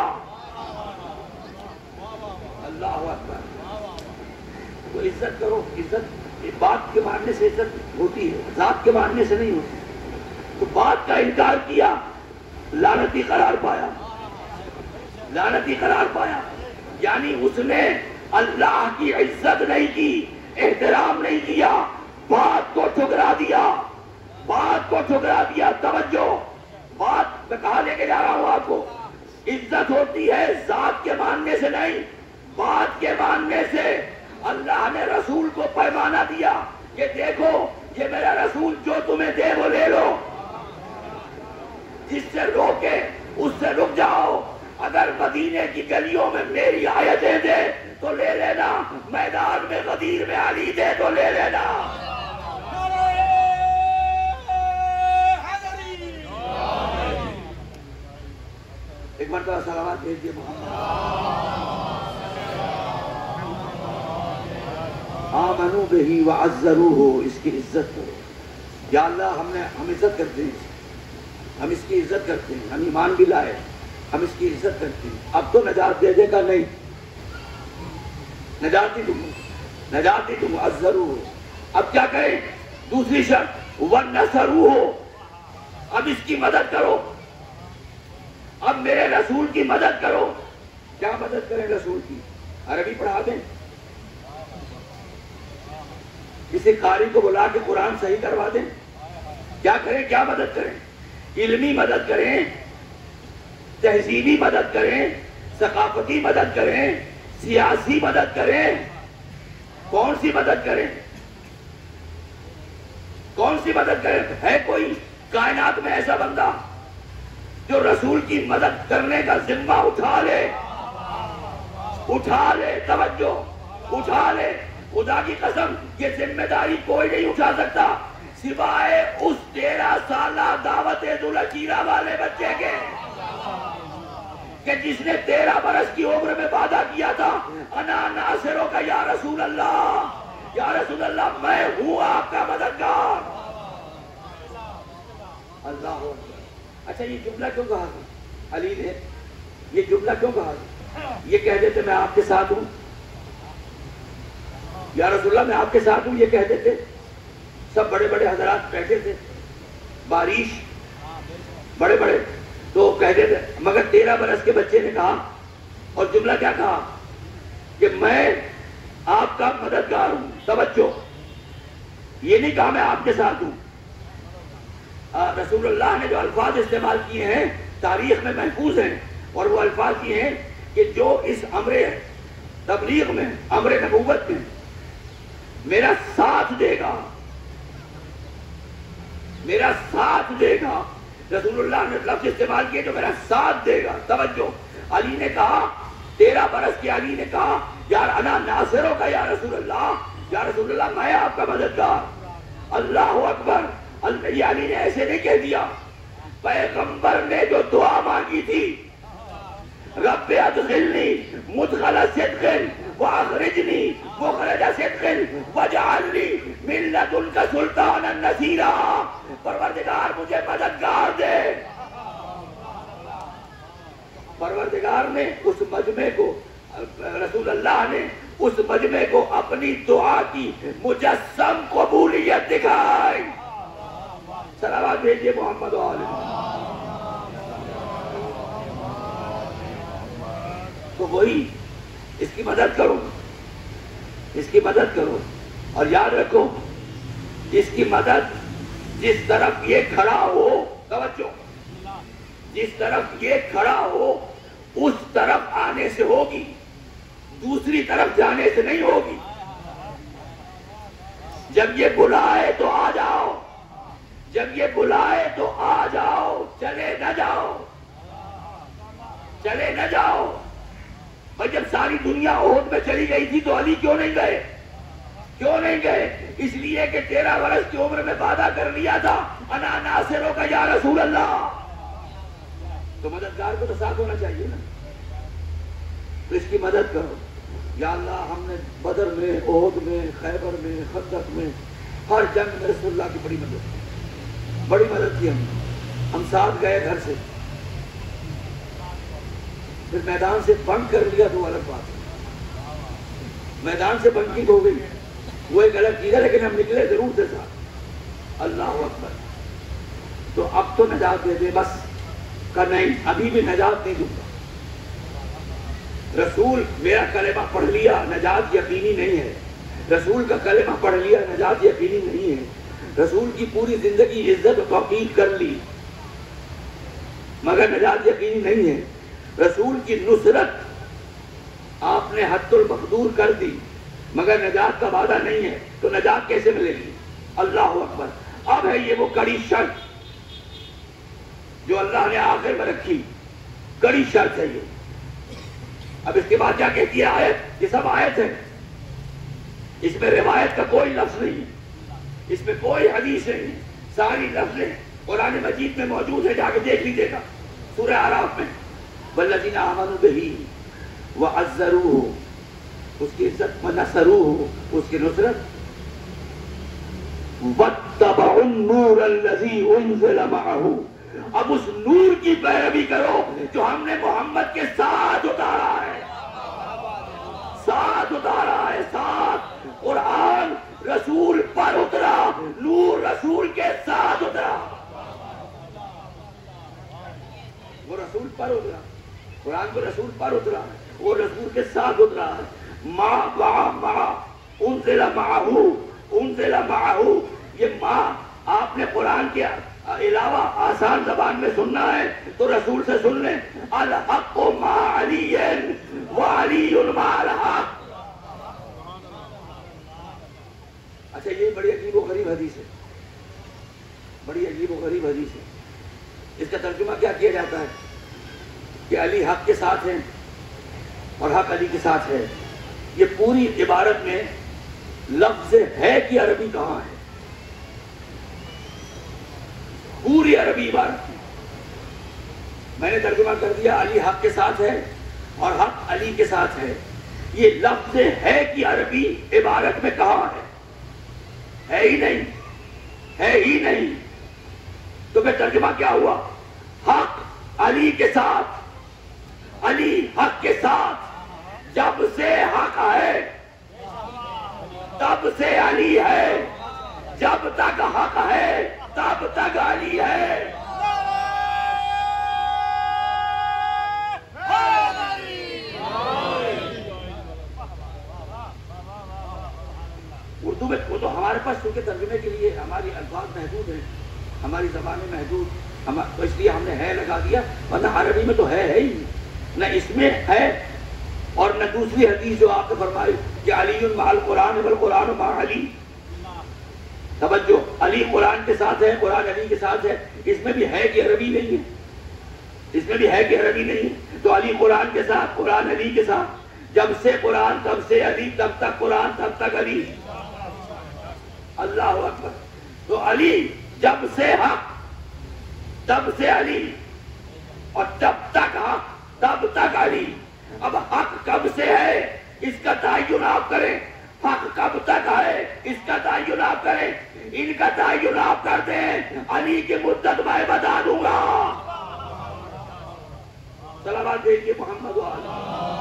اللہ اکبر. تو عزت کرو. عزت بات کے ماننے سے عزت ہوتی ہے، ذات کے ماننے سے نہیں ہوتی. تو بات کا انکار کیا، لعنتی قرار پایا، لعنتی قرار پایا. یعنی اس نے اللہ کی عزت نہیں کی، احترام نہیں کیا، بات کو ٹھکرا دیا، بات کو ٹھکرا دیا. توجہ، بات میں کہاں لے کے جا رہا ہوں آپ کو. عزت ہوتی ہے ذات کے ماننے سے نہیں، بات کے ماننے سے. اللہ نے رسول کو پیمانہ دیا کہ دیکھو یہ میرا رسول جو تمہیں دے وہ لے لو، جس سے روکے اس سے رک جاؤ. اگر مدینے کی گلیوں میں میری آیتیں دے تو لے لینا، میدان میں غدیر میں علی دے تو لے لینا. ایک مرتبہ سلامات بھیجیے محمد. آمنو بہی وعزروہ، اس کی عزت کرو. یا اللہ ہم نے ہم عزت کرتے ہیں، ہم اس کی عزت کرتے ہیں، ہم ایمان بھی لائے، ہم اس کی عزت کرتے ہیں. اب تو نجات دے دے گا نہیں، نجات ہی دوں نجات ہی دوں عزروہ. اب کیا کریں؟ دوسری شرط ونصروہ، اب اس کی مدد کرو، اب میرے رسول کی مدد کرو. کیا مدد کریں رسول کی؟ عربی پڑھا دیں، کسی قاری کو بلا کے قرآن صحیح کروا دیں. کیا کریں؟ کیا مدد کریں؟ علمی مدد کریں، تہذیبی مدد کریں، ثقافتی مدد کریں، سیاسی مدد کریں. کون سی مدد کریں؟ کون سی مدد کریں؟ ہے کوئی کائنات میں ایسا بندہ جو رسول کی مدد کرنے کا ذمہ اٹھا لے؟ اٹھا لے. توجہ، اٹھا لے. خدا کی قسم یہ ذمہ داری کوئی نہیں اٹھا سکتا سوائے اس تیرہ سالہ دعوت ذوالحجیرہ والے بچے کے، کہ جس نے تیرہ برس کی عمر میں وعدہ کیا تھا انا ناصروں کا یا رسول اللہ، یا رسول اللہ میں ہوں آپ کا مددگار. اللہ اکبر. اچھا یہ جملہ کیوں کہا تھا علی نے؟ یہ جملہ کیوں کہا تھا؟ یہ کہہ دیتے میں آپ کے ساتھ ہوں، یا رسول اللہ میں آپ کے ساتھ ہوں، یہ کہہ دیتے. سب بڑے بڑے حضرات بیٹھے تھے، بارش بڑے بڑے، تو کہہ دیتے. مگر تیرہ برس کے بچے نے کہا، اور جملہ کیا کہا کہ میں آپ کا مددگار ہوں. توجہ، یہ نہیں کہا میں آپ کے ساتھ ہوں. رسول اللہ نے جو الفاظ استعمال کیے ہیں تاریخ میں محفوظ ہیں، اور وہ الفاظ یہ ہیں کہ جو اس امر تبلیغ میں، امر نبوت میں میرا ساتھ دے گا، میرا ساتھ دے گا. رسول اللہ نے لفظ استعمال کیے جو میرا ساتھ دے گا. توجہ، علی نے کہا، تیرہ برس کے علی نے کہا یار انا ناصروں کا یا رسول اللہ، یا رسول اللہ میں آپ کا مددگار. اللہ اکبر. یہ علی نے ایسے نہیں کہہ دیا. پیغمبر نے جو دعا مانگی تھی، رب ادخلنی مدخل صدق واخرجنی مخرج صدق واجعلنی من لدنک سلطانا نصیرا، پروردگار مجھے مددگار دے. پروردگار نے اس مجمع کو، رسول اللہ نے اس مجمع کو اپنی دعا کی مجسم قبولیت دکھائی. صلوات بھیجیے محمد و آل محمد. تو وہی اس کی مدد کرو، اس کی مدد کرو. اور یاد رکھو اس کی مدد جس طرف یہ کھڑا ہو، توجہ، جس طرف یہ کھڑا ہو اس طرف آنے سے ہوگی، دوسری طرف جانے سے نہیں ہوگی. جب یہ بلائے تو آ جاؤ، جب یہ بلائے تو آ جاؤ، چلے نہ جاؤ، چلے نہ جاؤ. بھائی جب ساری دنیا احد میں چلی گئی تھی تو علی کیوں نہیں گئے؟ کیوں نہیں گئے؟ اس لیے کہ تیرہ برس کی عمر میں وعدہ کر لیا تھا انا ناصروں کا یا رسول اللہ. تو مددگار کو تو ساتھ ہونا چاہیے نا. تو اس کی مدد کرو. یا اللہ ہم نے بدر میں، احد میں، خیبر میں، خندق میں، ہر جنگ میں رسول اللہ کی بڑی مدد کی، بڑی مدد کی. ہم ہم ساتھ گئے گھر سے، پھر میدان سے بنک کر لیا تو الگ بات ہے. میدان سے بنکنگ ہو گئی وہ ایک الگ چیز ہے، لیکن ہم نکلے ضرور تھے ساتھ. اللہ اکبر. تو اب تو نجات دے دے بس کا نہیں، ابھی بھی نجات نہیں دوں گا. رسول میرا کلمہ پڑھ لیا نجات یقینی نہیں ہے، رسول کا کلمہ پڑھ لیا نجات یقینی نہیں ہے. رسول کی پوری زندگی عزت و توقیر کر لی مگر نجات یقینی نہیں ہے. رسول کی نصرت آپ نے حد المقدور کر دی مگر نجات کا وعدہ نہیں ہے، تو نجات کیسے ملے گی؟ اللہ اکبر. اب ہے یہ وہ کڑی شرط جو اللہ نے آخر میں رکھی، کڑی شرط ہے یہ. اب اس کے بعد کیا کہتی ہے آیت؟ یہ سب آیت ہے، اس میں روایت کا کوئی لفظ نہیں، اس میں کوئی حدیث نہیں، ساری لفظیں قرآن مجید میں موجود ہے. جا کے دیکھ لیجیے گا سورہ اعراف میں. والذین آمنوا بہ وعزروہ، اس کی عزت، ونصروہ، اس کی نصرت. واتبعوا النور الذی انزل معہ، اب اس نور کی پیروی کرو جو ہم نے محمد کے ساتھ اتارا ہے، ساتھ اتارا ہے، ساتھ. قرآن رسول پر اترا، نور رسول کے ساتھ اترا. وہ رسول پر اترا، قرآن کو رسول پر اترا، وہ رسول کے ساتھ اترا. ما ما ما انزل معہ، انزل معہ، یہ ما آپ نے قرآن کے علاوہ آسان زبان میں سننا ہے تو رسول سے سن لیں. الحق مع علی وعلی مع الحق. اچھا یہ بڑی عجیب و غریب حدیث ہے، بڑی عجیب و غریب حدیث ہے. اس کا ترجمہ کیا کیا جاتا ہے کہ علی حق کے ساتھ ہیں اور حق علی کے ساتھ ہے. یہ پوری عبارت میں لفظ ہے کہ عربی کہاں ہے؟ پوری عربی عبارت میں نے ترجمہ کر دیا علی حق کے ساتھ ہے اور حق علی کے ساتھ ہے. یہ لفظ ہے کہ عربی عبارت میں کہاں ہے؟ ہے ہی نہیں، ہے ہی نہیں. تو پھر ترجمہ کیا ہوا؟ حق علی کے ساتھ، علی حق کے ساتھ. جب سے حق ہے تب سے علی ہے، جب تک حق ہے تب تک علی ہے. اردو میں وہ تو ہمارے پاس چونکہ ترجمے کے لیے ہماری الفاظ محدود ہیں، ہماری زبانیں محدود، تو اس لیے ہم نے ہے لگا دیا، ورنہ عربی میں تو ہے ہے ہی نہ، اس میں ہے. اور نہ دوسری حدیث جو آپ نے فرمائی کہ علی مع القرآن والقرآن مع علی. توجہ، علی قرآن کے ساتھ ہے، قرآن علی کے ساتھ ہے. اس میں بھی ہے کہ عربی نہیں ہے، اس میں بھی ہے کہ عربی نہیں ہے. تو علی قرآن کے ساتھ، قرآن علی کے ساتھ. جب سے قرآن تب سے علی، تب تک قرآن تب تک علی. اللہ اکبر. تو علی جب سے حق تب سے علی، اور جب تک حق تب تک علی. اب حق کب سے ہے اس کا تعین آپ کریں، حق کب تک ہے اس کا تعین آپ کریں. ان کا تعین آپ کرتے ہیں، علی کی مدت میں بتا دوں گا. صلوات بھیجیے محمد والا.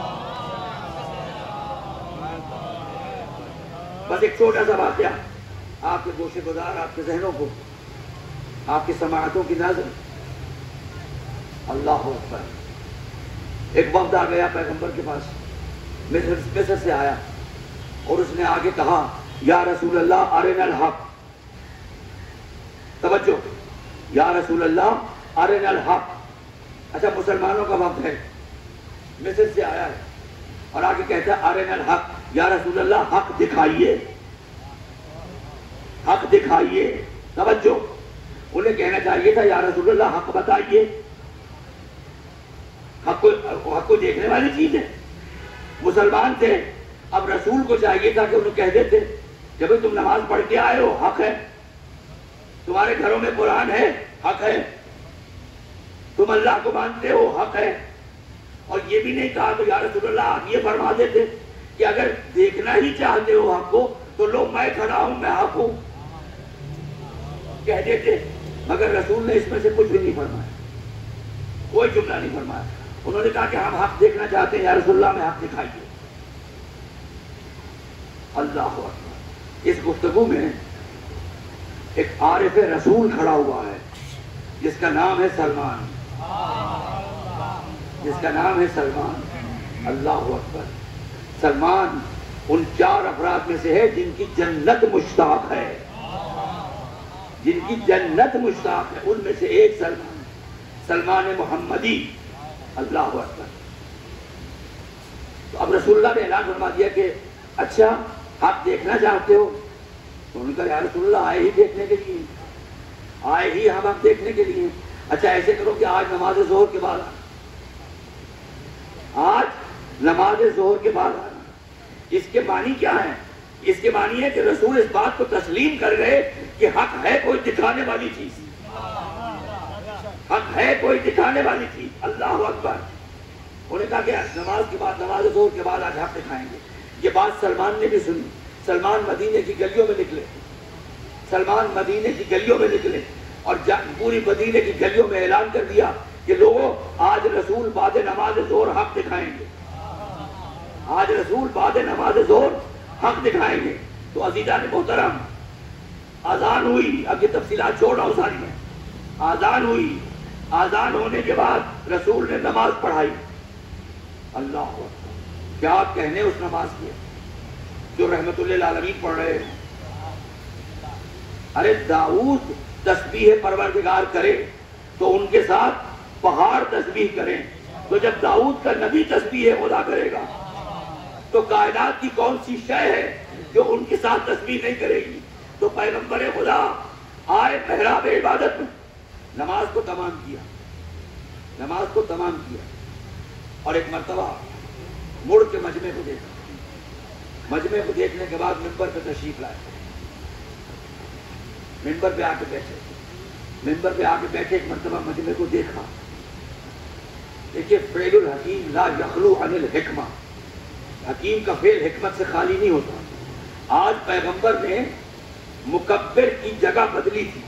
بس ایک چھوٹا سا واقعہ آپ کے گوشے گزار، آپ کے ذہنوں کو، آپ کی سماعتوں کی نظر. اللہ اکبر. ایک وفد آ گیا پیغمبر کے پاس، مصر مصر سے آیا، اور اس نے آگے کہا یا رسول اللہ ارنا الحق. توجہ، یا رسول اللہ ارنا الحق. اچھا، مسلمانوں کا وفد ہے، مصر سے آیا ہے، اور آگے کہتا ہے ارنا الحق، یا رسول اللہ حق دکھائیے، حق دکھائیے. توجہ، انہیں کہنا چاہیے تھا یا رسول اللہ حق بتائیے. حق کو, حق کو دیکھنے والی چیز ہے. مسلمان تھے، اب رسول کو چاہیے تھا کہ انہیں کہہ دیتے کہ بھئی تم نماز پڑھ کے آئے ہو، حق ہے. تمہارے گھروں میں قرآن ہے، حق ہے. تم اللہ کو مانتے ہو، حق ہے. اور یہ بھی نہیں کہا تو یا رسول اللہ آپ یہ فرما دیتے کہ اگر دیکھنا ہی چاہتے ہو حق کو تو لو میں کھڑا ہوں، میں حق ہوں، کہہ دیتے. مگر رسول نے اس میں سے کچھ بھی نہیں فرمایا، کوئی جملہ نہیں فرمایا. انہوں نے کہا کہ ہم حق دیکھنا چاہتے ہیں، یا رسول اللہ میں حق دکھائیے. اللہ اکبر. اس گفتگو میں ایک عارف رسول کھڑا ہوا ہے جس کا نام ہے سلمان، جس کا نام ہے سلمان. اللہ اکبر. سلمان ان چار افراد میں سے ہے جن کی جنت مشتاق ہے، جن کی جنت مشتاق ہے. ان میں سے ایک سلمان، سلمان محمدی. اللہ اکبر. تو اب رسول اللہ نے اعلان فرما دیا کہ اچھا آپ دیکھنا چاہتے ہو. تو انہوں نے کہا یا رسول اللہ آئے ہی دیکھنے کے لیے، آئے ہی ہم آپ دیکھنے کے لیے. اچھا ایسے کرو کہ آج نماز ظہر کے بعد آنا، آج نماز ظہر کے بعد آنا. اس کے معنی کیا ہے؟ اس کے معنی ہے کہ رسول اس بات کو تسلیم کر گئے کہ حق ہے کوئی دکھانے والی چیز، حق ہے کوئی دکھانے والی چیز. اللہ اکبر. انہوں نے کہا کہ نماز کے بعد، نماز ظہر کے بعد آج حق دکھائیں گے. یہ بات سلمان نے بھی سنی. سلمان مدینے کی گلیوں میں نکلے، سلمان مدینے کی گلیوں میں نکلے اور پوری مدینے کی گلیوں میں اعلان کر دیا کہ لوگوں آج رسول بعد نماز ظہر حق دکھائیں گے، آج رسول بعد نماز ظہر حق دکھائیں گے. تو عزیزان محترم، اذان ہوئی. اب یہ تفصیلات چھوڑ رہا ہوں ساری میں. اذان ہوئی، اذان ہونے کے بعد رسول نے نماز پڑھائی. اللہ اکبر. کیا آپ کہنے اس نماز کی جو رحمت للعالمین پڑھ رہے ہیں؟ ارے داؤد تسبیح پروردگار کرے تو ان کے ساتھ پہاڑ تسبیح کریں. تو جب داؤد کا نبی تسبیح خدا کرے گا تو کائنات کی کون سی شے ہے جو ان کے ساتھ تسبیح نہیں کرے گی؟ تو پیغمبر خدا آئے محراب عبادت میں، نماز کو تمام کیا، نماز کو تمام کیا. اور ایک مرتبہ مڑ کے مجمع کو دیکھا. مجمع کو دیکھنے کے بعد منبر پہ تشریف لائے، منبر پہ آ کے بیٹھے، منبر پہ آ کے بیٹھے ایک مرتبہ مجمع کو دیکھا. دیکھیے فعل الحکیم لا یخلو عن الحکمہ، حکیم کا فعل حکمت سے خالی نہیں ہوتا. آج پیغمبر نے مکبر کی جگہ بدلی تھی.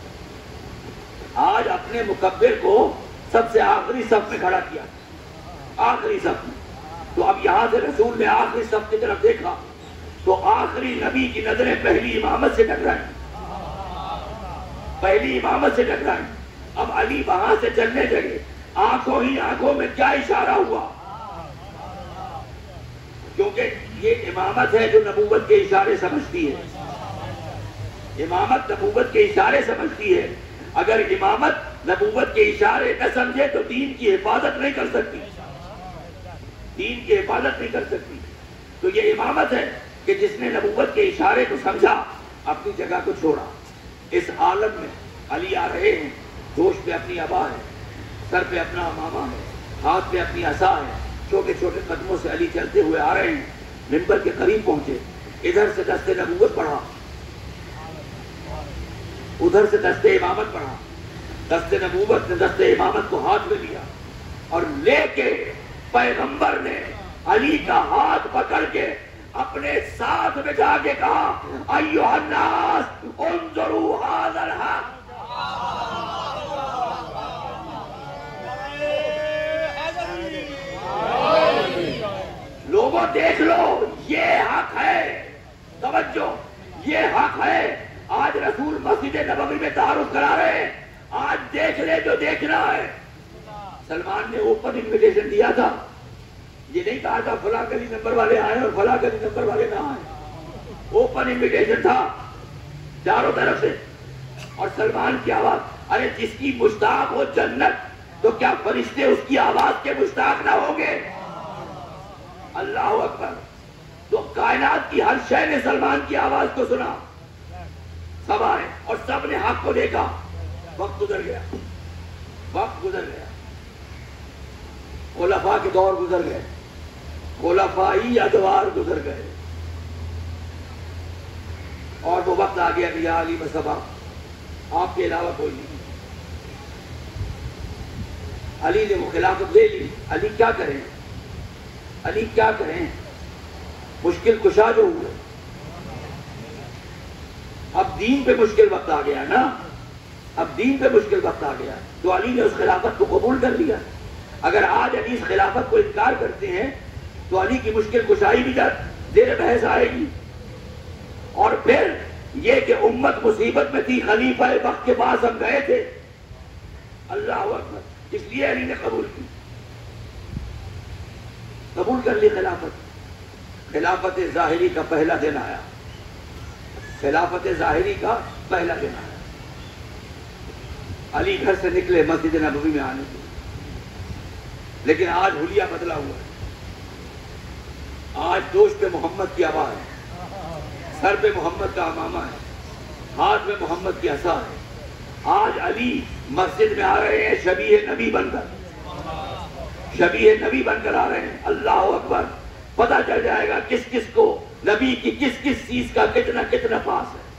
آج اپنے مکبر کو سب سے آخری صف میں کھڑا کیا, آخری صف میں. تو اب یہاں سے رسول نے آخری صف کی طرف دیکھا تو آخری نبی کی نظریں پہلی امامت سے ٹکرائیں, پہلی امامت سے ٹکرائیں. اب علی وہاں سے چلنے لگے, آنکھوں ہی آنکھوں میں کیا اشارہ ہوا, کیونکہ یہ امامت ہے جو نبوت کے اشارے سمجھتی ہے, امامت نبوت کے اشارے سمجھتی ہے. اگر امامت نبوت کے اشارے نہ سمجھے تو دین کی حفاظت نہیں کر سکتی, دین کی حفاظت نہیں کر سکتی. تو یہ امامت ہے کہ جس نے نبوت کے اشارے کو سمجھا, اپنی جگہ کو چھوڑا. اس عالم میں علی آ رہے ہیں, دوش پہ اپنی ابا ہے, سر پہ اپنا امامہ ہے, ہاتھ پہ اپنی عصا ہے, چھوٹے چھوٹے قدموں سے علی چلتے ہوئے آ رہے ہیں. منبر کے قریب پہنچے, ادھر سے دست نبوت پڑھا, ادھر سے دست امامت پڑھا. دست نبوت نے دست امامت کو ہاتھ میں لیا اور لے کے پیغمبر نے علی کا ہاتھ پکڑ کے اپنے ساتھ بٹھا کے کہا, ایھا الناس انظروا ھذا الحق. لوگوں دیکھ لو, یہ حق ہے, توجہ, یہ حق ہے. آج رسول مسجد نبوی میں تعارف کرا رہے ہیں, آج دیکھ لے جو دیکھنا ہے. سلمان نے اوپن انویٹیشن دیا تھا, یہ نہیں کہا تھا فلاں گلی نمبر والے آئے اور فلاں گلی نمبر والے نہ آئے. اوپن انویٹیشن تھا چاروں طرف سے. اور سلمان کی آواز, ارے جس کی مشتاق ہو جنت تو کیا فرشتے اس کی آواز کے مشتاق نہ ہوں گے؟ اللہ اکبر. تو کائنات کی ہر شے نے سلمان کی آواز کو سنا, سب آئے اور سب نے حق کو دیکھا. وقت گزر گیا, وقت گزر گیا, خلفاء کے دور گزر گئے, خلفائی ادوار گزر گئے, اور وہ وقت آ گیا کہ یا علی مصطفیٰ آپ کے علاوہ کوئی نہیں. علی نے وہ خلافت لے لی. علی کیا کریں, علی کیا کریں, مشکل کشا جو ہوئے. اب دین پہ مشکل وقت آ گیا نا, اب دین پہ مشکل وقت آ گیا, تو علی نے اس خلافت کو قبول کر لیا. اگر آج علی اس خلافت کو انکار کرتے ہیں تو علی کی مشکل کشائی بھی زیر بحث آئے گی. اور پھر یہ کہ امت مصیبت میں تھی, خلیفہ وقت کے پاس ہم گئے تھے, اللہ اکبر, اس لیے علی نے قبول کی, قبول کر لی خلافت. خلافت ظاہری کا پہلا دن آیا, خلافت ظاہری کا پہلا دن آیا. علی گھر سے نکلے مسجد نبوی میں آنے کے, لیکن آج حلیہ بدلا ہوا ہے. آج دوش پہ محمد کی آواز ہے, سر پہ محمد کا امامہ ہے, ہاتھ میں محمد کی عصا ہے. آج علی مسجد میں آ رہے ہیں شبیہ نبی بن کر, شبیہ نبی بن کر آ رہے ہیں. اللہ اکبر. پتہ چل جائے گا کس کس کو نبی کی کس کس چیز کا کتنا کتنا پاس ہے.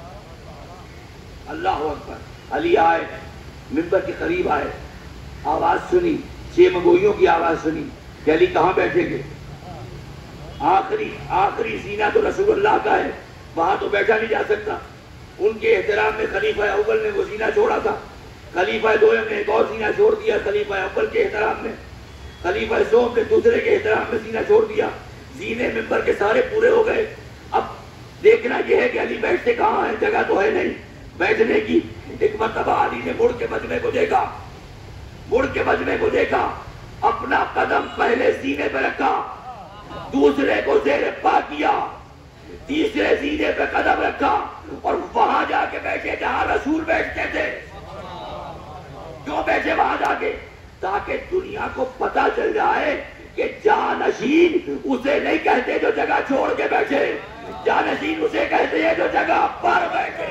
اللہ اکبر. علی آئے, منبر کے قریب آئے, آواز سنی, چھ مگوئیوں کی آواز سنی کہ علی کہاں بیٹھیں گے. آخری آخری سینہ تو رسول اللہ کا ہے, وہاں تو بیٹھا نہیں جا سکتا. ان کے احترام میں خلیفہ اول نے وہ سینہ چھوڑا تھا, خلیفہ دوم نے ایک اور سینہ چھوڑ دیا خلیفہ اول کے احترام میں, خلیفہ سوم نے دوسرے کے احترام میں سینہ چھوڑ دیا. زینے منبر کے سارے پورے ہو گئے. اب دیکھنا یہ ہے کہ علی بیٹھتے کہاں ہیں, جگہ تو ہے نہیں بیٹھنے کی. ایک مرتبہ علی نے مڑ کے مجمع کو دیکھا, مڑ کے مجمع کو دیکھا, اپنا قدم پہلے سینے پہ رکھا, دوسرے کو زیر پا کیا, تیسرے سینے پہ قدم رکھا اور وہاں جا کے بیٹھے جہاں رسول بیٹھتے تھے. کیوں بیٹھے وہاں جا کے؟ تاکہ دنیا کو پتا چل جائے کہ جانشین اسے نہیں کہتے جو جگہ چھوڑ کے بیٹھے, جانشین اسے کہتے ہیں جو جگہ پر بیٹھے.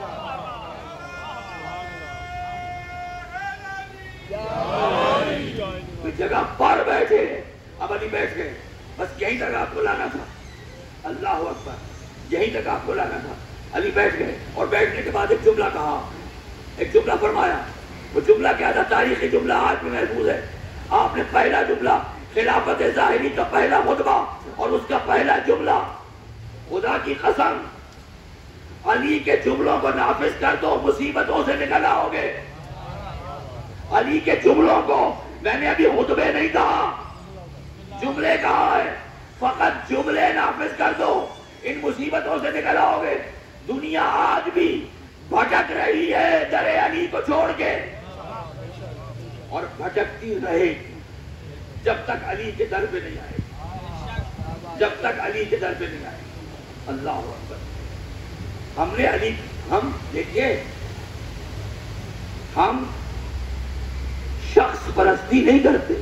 جگہ پر بیٹھے. اب علی بیٹھ گئے, بس یہی تک آپ کو لانا تھا. اللہ اکبر. یہی تک آپ کو لانا تھا. علی بیٹھ گئے اور بیٹھنے کے بعد ایک جملہ کہا, ایک جملہ فرمایا. وہ جملہ کیا تھا؟ تاریخی جملہ آج بھی محفوظ ہے. آپ نے پہلا جملہ خلافت ظاہری کا پہلا خطبہ اور اس کا پہلا جملہ, خدا کی قسم علی کے جملوں کو نافذ کر دو، مصیبتوں سے نکل آؤ گے۔ علی کے جملوں کو، میں نے ابھی خطبے نہیں کہا، جملے کہا ہے، فقط جملے نافذ کر دو، ان مصیبتوں سے نکل آؤ گے۔ دنیا آج بھی بھٹک رہی ہے در علی کو چھوڑ کے، اور بھٹکتی رہے گی جب تک علی کے در پہ نہیں آئے گی، جب تک علی کے در پہ نہیں آئے گی۔ اللہ اکبر۔ ہم نے علی، ہم دیکھیے، ہم شخص پرستی نہیں کرتے،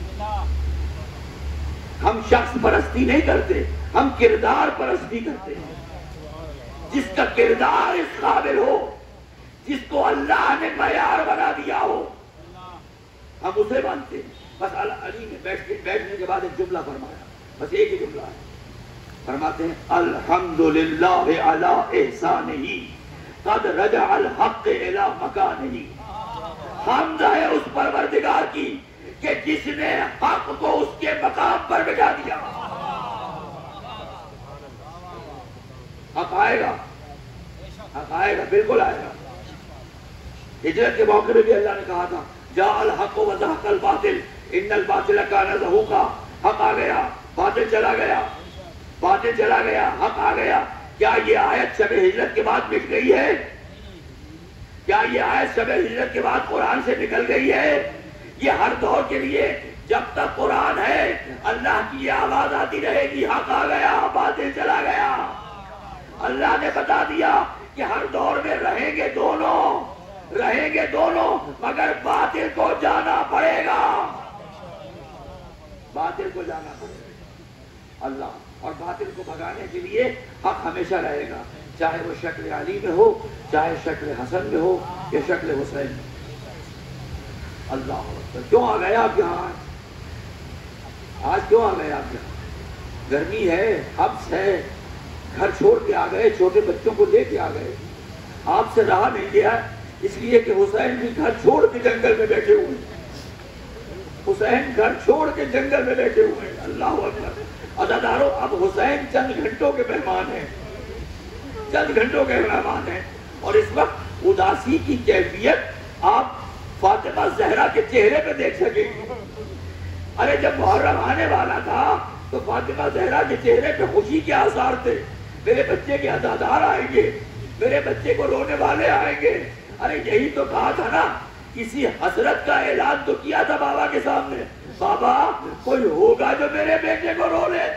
ہم شخص پرستی نہیں کرتے، ہم کردار پرستی کرتے ہیں۔ جس کا کردار اس قابل ہو، جس کو اللہ نے معیار بنا دیا ہو، ہم اسے مانتے ہیں۔ بس علی نے بیٹھ کے بیٹھنے کے بعد ایک جملہ فرمایا، بس ایک ہی جملہ ہے، فرماتے ہیں الحمدللہ علی احسانہ قد رجع الحق الی مکانہ۔ حمد ہے اس پروردگار کی کہ جس نے حق کو اس کے مقام پر بٹھا دیا۔ حق آئے گا، حق آئے گا، بالکل آئے گا۔ ہجرت کے موقع میں بھی اللہ نے کہا تھا جاء الحق وزهق الباطل ان الباطل کان زہوقا۔ حق آ گیا، باطل چلا گیا، باطل چلا گیا، حق آ گیا۔ کیا یہ آیت شب ہجرت کے بعد مٹ گئی ہے؟ کیا یہ آیت شب ہجرت کے بعد قرآن سے نکل گئی ہے؟ یہ ہر دور کے لیے جب تک قرآن ہے اللہ کی یہ آواز آتی رہے گی، حق آ گیا، باطل چلا گیا۔ اللہ نے بتا دیا کہ ہر دور میں رہیں گے دونوں، رہیں گے دونوں، مگر باطل کو جانا پڑے گا، باطل کو جانا پڑے گا۔ اللہ اور باطل کو بھگانے کے لیے حق ہمیشہ رہے گا، چاہے وہ شکل علی میں ہو، چاہے شکل حسن میں ہو، یا شکل حسین میں۔ اللہ اکبر۔ کیوں آ گئے آپ یہاں؟ آج کیوں آ گئے آپ یہاں؟ گرمی ہے، حبس ہے، گھر چھوڑ کے آ گئے، چھوٹے بچوں کو لے کے آ گئے، آپ سے رہا نہیں گیا، اس لیے کہ حسین بھی گھر چھوڑ کے جنگل میں بیٹھے ہوئے ہیں، حسین گھر چھوڑ کے جنگل میں بیٹھے ہوئے ہیں۔ اللہ اکبر۔ عزادارو، اب حسین چند گھنٹوں کے مہمان ہیں، چند گھنٹوں کے مہمان ہیں، اور اس وقت اداسی کی کیفیت آپ فاطمہ زہرا کے چہرے پہ دیکھ سکیں گے۔ ارے جب محرم آنے والا تھا تو فاطمہ زہرا کے چہرے پہ خوشی کے آثار تھے، میرے بچے کے عزادار آئیں گے، میرے بچے کو رونے والے آئیں گے۔ ارے یہی تو کہا تھا نا، کسی حسرت کا اعلان تو کیا تھا بابا کے سامنے، بابا کوئی ہوگا جو میرے بیٹے کو رو لے،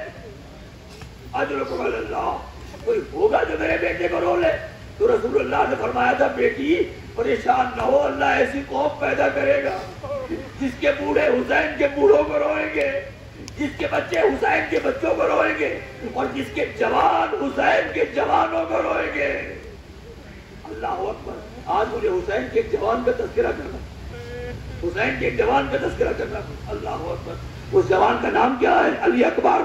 اجرکم اللہ، کوئی ہوگا جو میرے بیٹے کو رو لے۔ تو رسول اللہ نے فرمایا تھا بیٹی پریشان نہ ہو، اللہ ایسی قوم پیدا کرے گا جس کے بوڑھے حسین کے بوڑھوں کو روئیں گے، جس کے بچے حسین کے بچوں کو روئیں گے، اور جس کے جوان حسین کے جوانوں کو روئیں گے۔ اللہ اکبر۔ آج مجھے حسین کے ایک جوان کا تذکرہ کرنا، حسین کے ایک جوان کا تذکرہ کرنا۔ اللہ اکبر۔ اس جوان کا نام کیا ہے؟ علی اکبر۔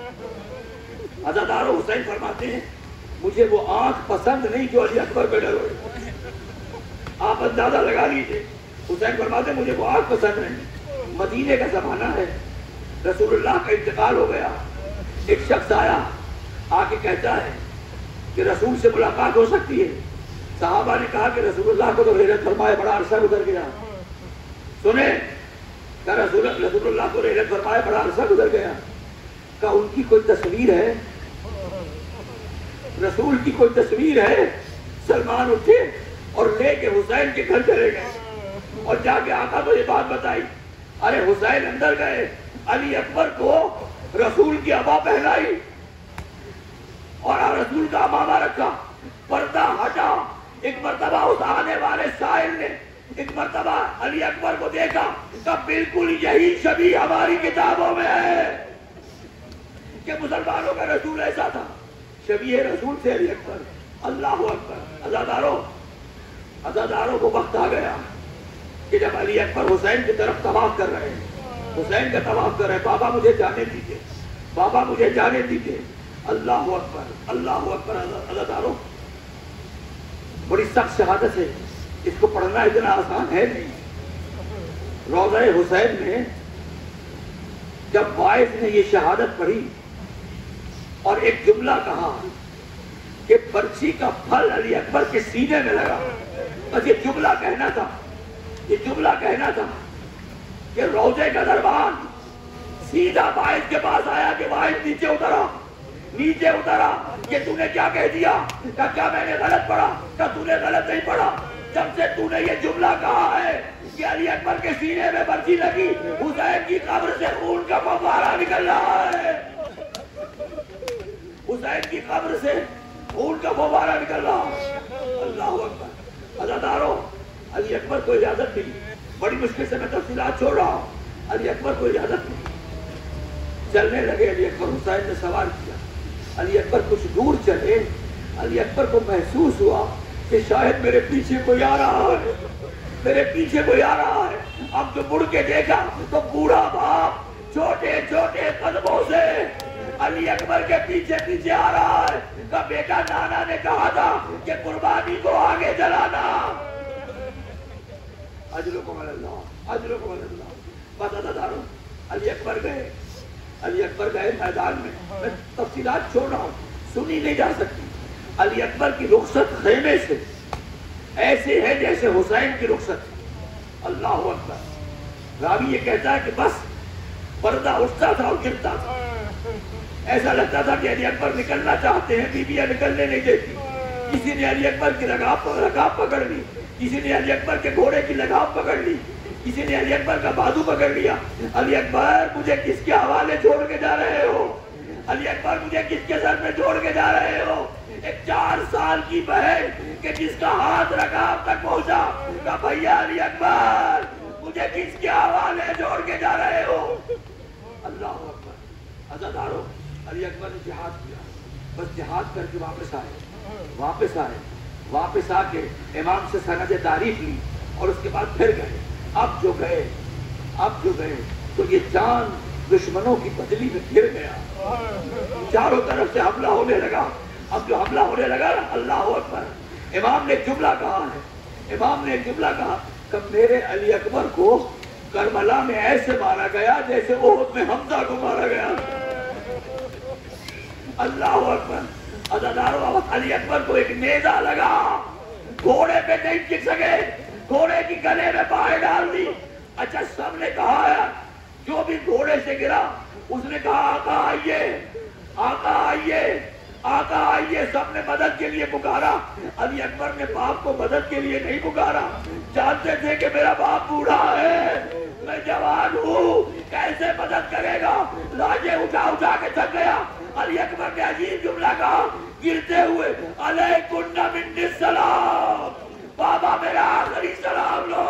عزادارو، حسین فرماتے ہیں مجھے وہ آنکھ پسند نہیں جو علی اکبر پہ ڈروئے۔ آپ اندازہ لگا لیجیے، حسین فرماتے ہیں مجھے وہ آنکھ پسند نہیں۔ مدینے کا زمانہ ہے، رسول اللہ کا انتقال ہو گیا، ایک شخص آیا، آ کے کہتا ہے کہ رسول سے ملاقات ہو سکتی ہے۔ صحابہ نے کہا کہ رسول اللہ کو تو رحلت فرمائے بڑا عرصہ گزر گیا۔ سنیں، کہ رسول رسول اللہ کو رحلت فرمائے بڑا عرصہ گزر گیا، کہ ان کی کوئی تصویر ہے، رسول کی کوئی تصویر ہے؟ سلمان اٹھے اور لے کے حسین کے گھر چلے گئے اور جا کے آقا کو یہ بات بتائی۔ ارے حسین اندر گئے، علی اکبر کو رسول کی عبا پہنائی اور رسول کا امامہ رکھا، پردہ ہٹا۔ ایک مرتبہ اس آنے والے سائل نے ایک مرتبہ علی اکبر کو دیکھا کہ بالکل یہی شبیہ ہماری کتابوں میں ہے کہ مسلمانوں کا رسول ایسا تھا، شبیہ رسول سے علی اکبر۔ اللہ اکبر۔ عزادارو، عزاداروں کو وقت آ گیا کہ جب علی اکبر حسین کی طرف طواف کر رہے ہیں، حسین کا طواف کر رہے ہیں، بابا مجھے جانے دیجیے، بابا مجھے جانے دیجیے۔ اللہ اکبر، اللہ اکبر۔ عزادارو، بڑی سخت شہادت ہے، اس کو پڑھنا اتنا آسان ہے نہیں۔ روضہ حسین میں جب وائس نے یہ شہادت پڑھی اور ایک جملہ کہا، کہ برچی کا پھل علی اکبر کے سینے میں لگا. بس یہ جملہ کہنا تھا, یہ جملہ کہنا تھا کہ روضے کا دربان سیدھا واحد کے پاس آیا کہ واحد نیچے اترا, نیچے اترا کہ تو نے کیا کہہ دیا, کہ کیا میں نے غلط پڑھا, کہ تو نے غلط نہیں پڑھا. جب سے تو نے یہ جملہ کہا ہے کہ علی اکبر کے سینے میں برچی لگی, حسین کی قبر سے خون کا فوارہ نکل رہا ہے, حسین کی قبر سے خون کا فوارہ نکل رہا ہے. اللہ اکبر. عزادارو, علی اکبر کو اجازت ملی, بڑی مشکل سے میں تفصیلات چھوڑ رہا ہوں, علی اکبر کو اجازت ملی, چلنے لگے. علی اکبر حسین نے سوال کیا, علی اکبر کچھ دور چلے. علی اکبر کو محسوس ہوا کہ شاید میرے پیچھے کوئی آ رہا ہے, میرے پیچھے کوئی آ رہا ہے. اب تو مڑ کے دیکھا تو بوڑھا باپ چھوٹے چھوٹے قدموں سے علی اکبر کے پیچھے پیچھے آ رہا ہے. کا بیٹا نانا نے کہا تھا کہ قربانی کو آگے چلانا. اجرکم اللہ, اجرکم اللہ. بس عزادارو, علی اکبر گئے, علی اکبر گئے میدان میں. میں تفصیلات چھوڑ رہا ہوں, سنی نہیں جا سکتی. علی اکبر کی رخصت خیمے سے ایسے ہے جیسے حسین کی رخصت. اللہ اکبر. راوی یہ کہتا ہے کہ بس پردہ اٹھتا تھا اور گرتا تھا. ایسا لگتا تھا کہ علی اکبر نکلنا چاہتے ہیں, بیویاں نکلنے نہیں دیتی. کسی نے علی اکبر کی لگام لگام پکڑ لی, کسی نے علی اکبر کے گھوڑے کی لگام پکڑ لی, کسی نے علی اکبر کا بازو پکڑ لیا. علی اکبر مجھے کس کے حوالے چھوڑ کے جا رہے ہو, علی اکبر مجھے کس کے سر میں چھوڑ کے جا رہے ہو. ایک چار سال کی بہن کہ جس کا ہاتھ رکاب تک پہنچا, کہا بھیا علی اکبر مجھے کس کے حوالے چھوڑ کے جا رہے ہو. اللہ اکبر. عزادارو, علی اکبر نے جہاد کیا, بس جہاد کر کے واپس آئے, واپس آئے, واپس آ کے امام سے سند تعریف لی اور اس کے بعد پھر گئے. اب جو گئے, اب جو گئے تو یہ چاند دشمنوں کی بدلی میں گر گیا, چاروں طرف سے حملہ ہونے لگا. اب جو حملہ ہونے لگا نا, اللہ اکبر, امام نے جملہ کہا ہے, امام نے جملہ کہا کہ میرے علی اکبر کو کربلا میں ایسے مارا گیا جیسے احد میں حمزہ کو مارا گیا. اللہ اکبر. عزادارو, علی اکبر کو ایک نیزہ لگا, گھوڑے پہ نہیں ٹک سکے, گھوڑے کی گلے میں باہیں ڈال دی. اچھا سب نے کہا ہے, جو بھی گھوڑے سے گرا اس نے کہا آقا آئیے, آقا آئیے, آقا آئیے. سب نے مدد کے لیے پکارا. علی اکبر نے باپ کو مدد کے لیے نہیں پکارا, جانتے تھے کہ میرا باپ بوڑھا ہے, میں جوان ہوں, کیسے مدد کرے گا. لاجے اٹھا اٹھا کے تھک گیا. علی اکبر نے عجیب جملہ کہا گرتے ہوئے, علیکن منی السلام, بابا میرا آخری سلام لو,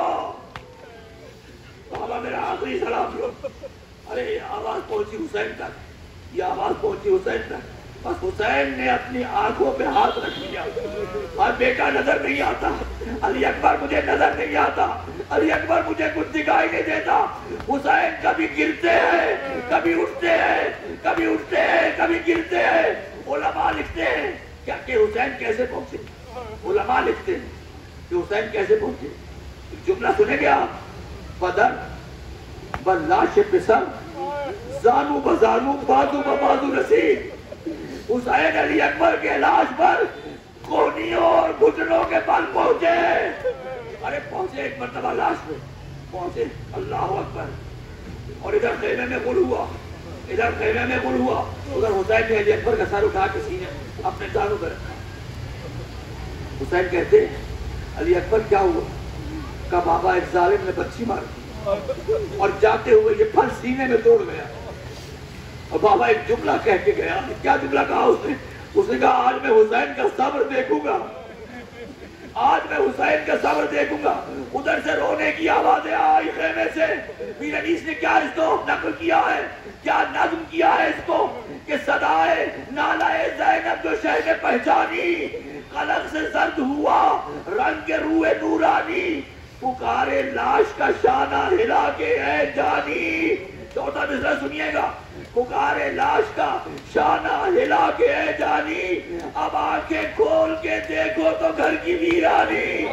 بابا میرا آخری سلام لو. ارے آواز پہنچی حسین تک, یہ آواز پہنچی حسین تک. بس حسین نے اپنی آنکھوں پہ ہاتھ رکھ لیا, اور بیٹا نظر نہیں آتا, علی اکبر مجھے نظر نہیں آتا, علی اکبر مجھے کچھ دکھائی نہیں دیتا. حسین کبھی گرتے ہیں, کبھی اٹھتے ہیں, کبھی اٹھتے ہیں, کبھی گرتے ہیں. علماء لکھتے ہیں کیا کہ حسین کیسے پہنچے, علماء لکھتے ہیں کہ حسین کیسے پہنچے. جملہ سنے گے آپ, بدر بلاش پسر زانو بزانو بازو بازو رسید. حسین علی اکبر کے لاش پر کونیوں اور گھٹنوں کے بل پہنچے. ارے پہنچے ایک مرتبہ لاش پہ پہنچے. اللہ اکبر. اور ادھر خیمے میں غل ہوا, ادھر خیمے میں غل ہوا, ادھر حسین نے علی اکبر کا سر اٹھا کے سینے اپنے دانوں پر رکھا. حسین کہتے علی اکبر کیا ہوا, کا بابا ایک ظالم نے بچی مار دی اور جاتے ہوئے یہ پھل سینے میں توڑ گیا. اور بابا ایک جملہ کہہ کے گیا. کیا جملہ کہا اس نے؟ اس نے کہا آج میں حسین کا صبر دیکھوں گا, آج میں حسین کا صبر دیکھوں گا. ادھر سے رونے کی آوازیں آئی خیمے سے. پیر انیس نے کیا اس کو نقل کیا ہے, کیا نظم کیا ہے اس کو کہ صدائے نالائے زینب جو شہ نے پہچانی, قلق سے زرد ہوا رنگ کے روئے نورانی, پکارے لاش کا شانہ ہلا کے اے جانی. چوتھا مصرع سنیے گا. پکارے لاش کا شانہ ہلا کے اے جانی, اب آنکھیں کھول کے دیکھو تو گھر کی ویرانی.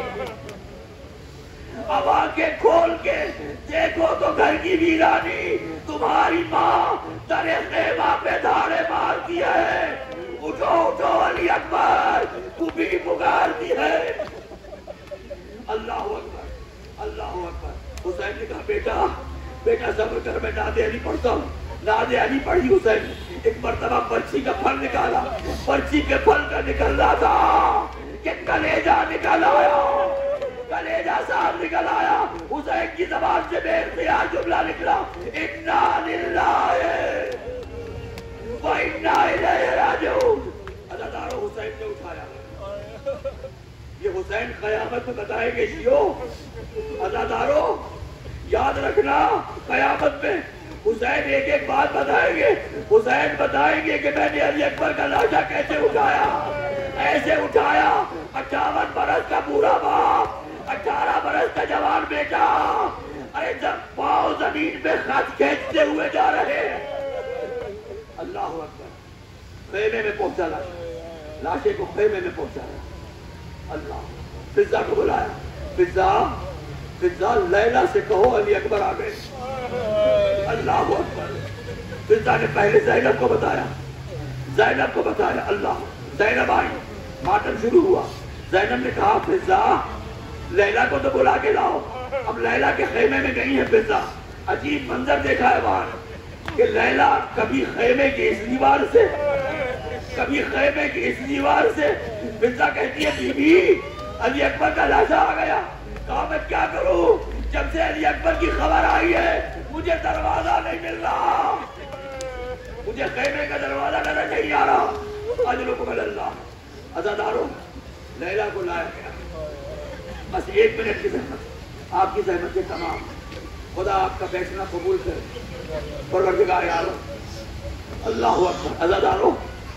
اب آنکھیں کھول کے دیکھو تو گھر کی ویرانی. تمہاری ماں در خیمہ پہ دھاڑے مارتی ہے, اٹھو اٹھو علی اکبر خوبی پکارتی ہے. اللہ اکبر اللہ اکبر. حسین نے کہا بیٹا بیٹا صبر کر میں ناد علی پڑھتا ہوں. ناد علی پڑھی حسین. ایک مرتبہ پرچی کا پھل نکالا. پرچی کے پھل کا نکل رہا تھا کہ کلیجہ نکل آیا. کلیجہ صاحب نکل آیا. حسین کی زبان سے بے اختیار جملہ نکلا انا للہ و انا الیہ راجعون. عزادارو حسین نے اٹھایا. یہ حسین قیامت میں بتائیں گے شیعو. عزادارو یاد رکھنا قیامت میں حسین ایک ایک بات بتائیں گے. حسین بتائیں گے کہ میں نے علی اکبر کا لاشا کیسے اٹھایا. ایسے اٹھایا اٹھاون برس کا پورا باپ اٹھارہ برس کا جوان بیٹا ارے جب پاؤں زمین پہ خط کھینچتے ہوئے جا رہے ہیں. اللہ اکبر. خیمے میں پہنچا لاشے لاشے کو خیمے میں پہنچایا. اللہ فضا کو بلایا. فضا فضا لیلا سے کہو علی اکبر آ گئے. اللہ اکبر. فضا نے پہلے زینب کو بتایا. زینب کو بتایا. اللہ زینب آئی. ماتم شروع ہوا. زینب نے کہا فضا لیلا کو تو بلا کے لاؤ. اب لیلا کے خیمے میں گئی ہے فضا. عجیب منظر دیکھا ہے وہاں کہ لیلا کبھی خیمے کی اس دیوار سے کبھی خیمے کی اس دیوار سے. فضا کہتی ہے بی بی علی اکبر کا لاشا آ گیا. کہا میں کیا کروں جب سے علی اکبر کی خبر آئی ہے مجھے دروازہ نہیں مل رہا. مجھے خیمے کا دروازہ نظر نہیں آ رہا. اجرکم اللہ. عزادارو لیلا کو لایا گیا. بس ایک منٹ کی زحمت آپ کی زحمت سے تمام. خدا آپ کا فیصلہ قبول کرے. پروردگار عالم. اللہ اکبر. عزادارو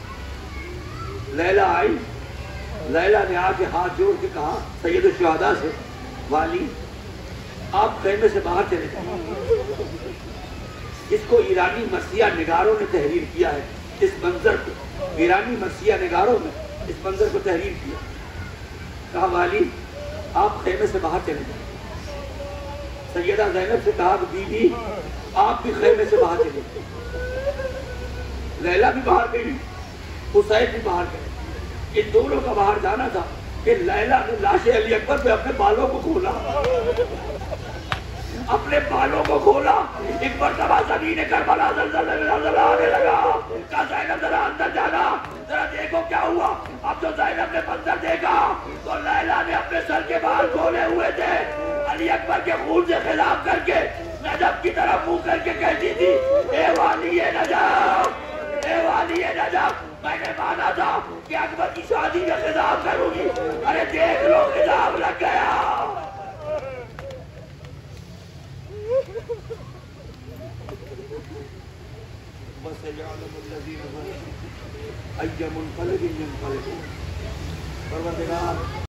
لیلا آئی. لیلا نے آ کے ہاتھ جوڑ کے کہا سید الشہداء سے والی آپ خیمے سے باہر چلے جائیں. اس کو ایرانی مسیحا نگاروں نے تحریر کیا ہے. اس منظر کو ایرانی مسیحا نگاروں نے اس منظر کو تحریر کیا. کہا والی آپ خیمے سے باہر چلے جائیں. سیدہ زینب سے کہا کہ بی بی آپ بھی خیمے سے باہر چلے جائیں. لیلا بھی باہر گئی. حسین بھی باہر گئے. ان دونوں کا باہر جانا تھا کہ لیلا نے لاش علی اکبر پہ اپنے بالوں کو کھولا. اپنے بالوں کو کھولا. ایک مرتبہ زمین کربلا زلزلہ آنے لگا. کہا زینب ذرا اندر جانا ذرا دیکھو کیا ہوا. اب جو زینب نے منظر دیکھا تو لیلا نے اپنے سر کے بال کھولے ہوئے تھے. علی اکبر کے خون سے خلاف کر کے نجف کی طرف منہ کر کے کہتی تھی اے والی نجف اے والی نجف میں نے مانا تھا کہ اکبر کی شادی میں خطاب کروں گی. ارے دیکھ لو خطاب لگ گیا. وَسَيَعْلَمُ الَّذِينَ ظَلَمُوا أَيَّ مُنْقَلَبٍ يَنْقَلِبُونَ. پروردگار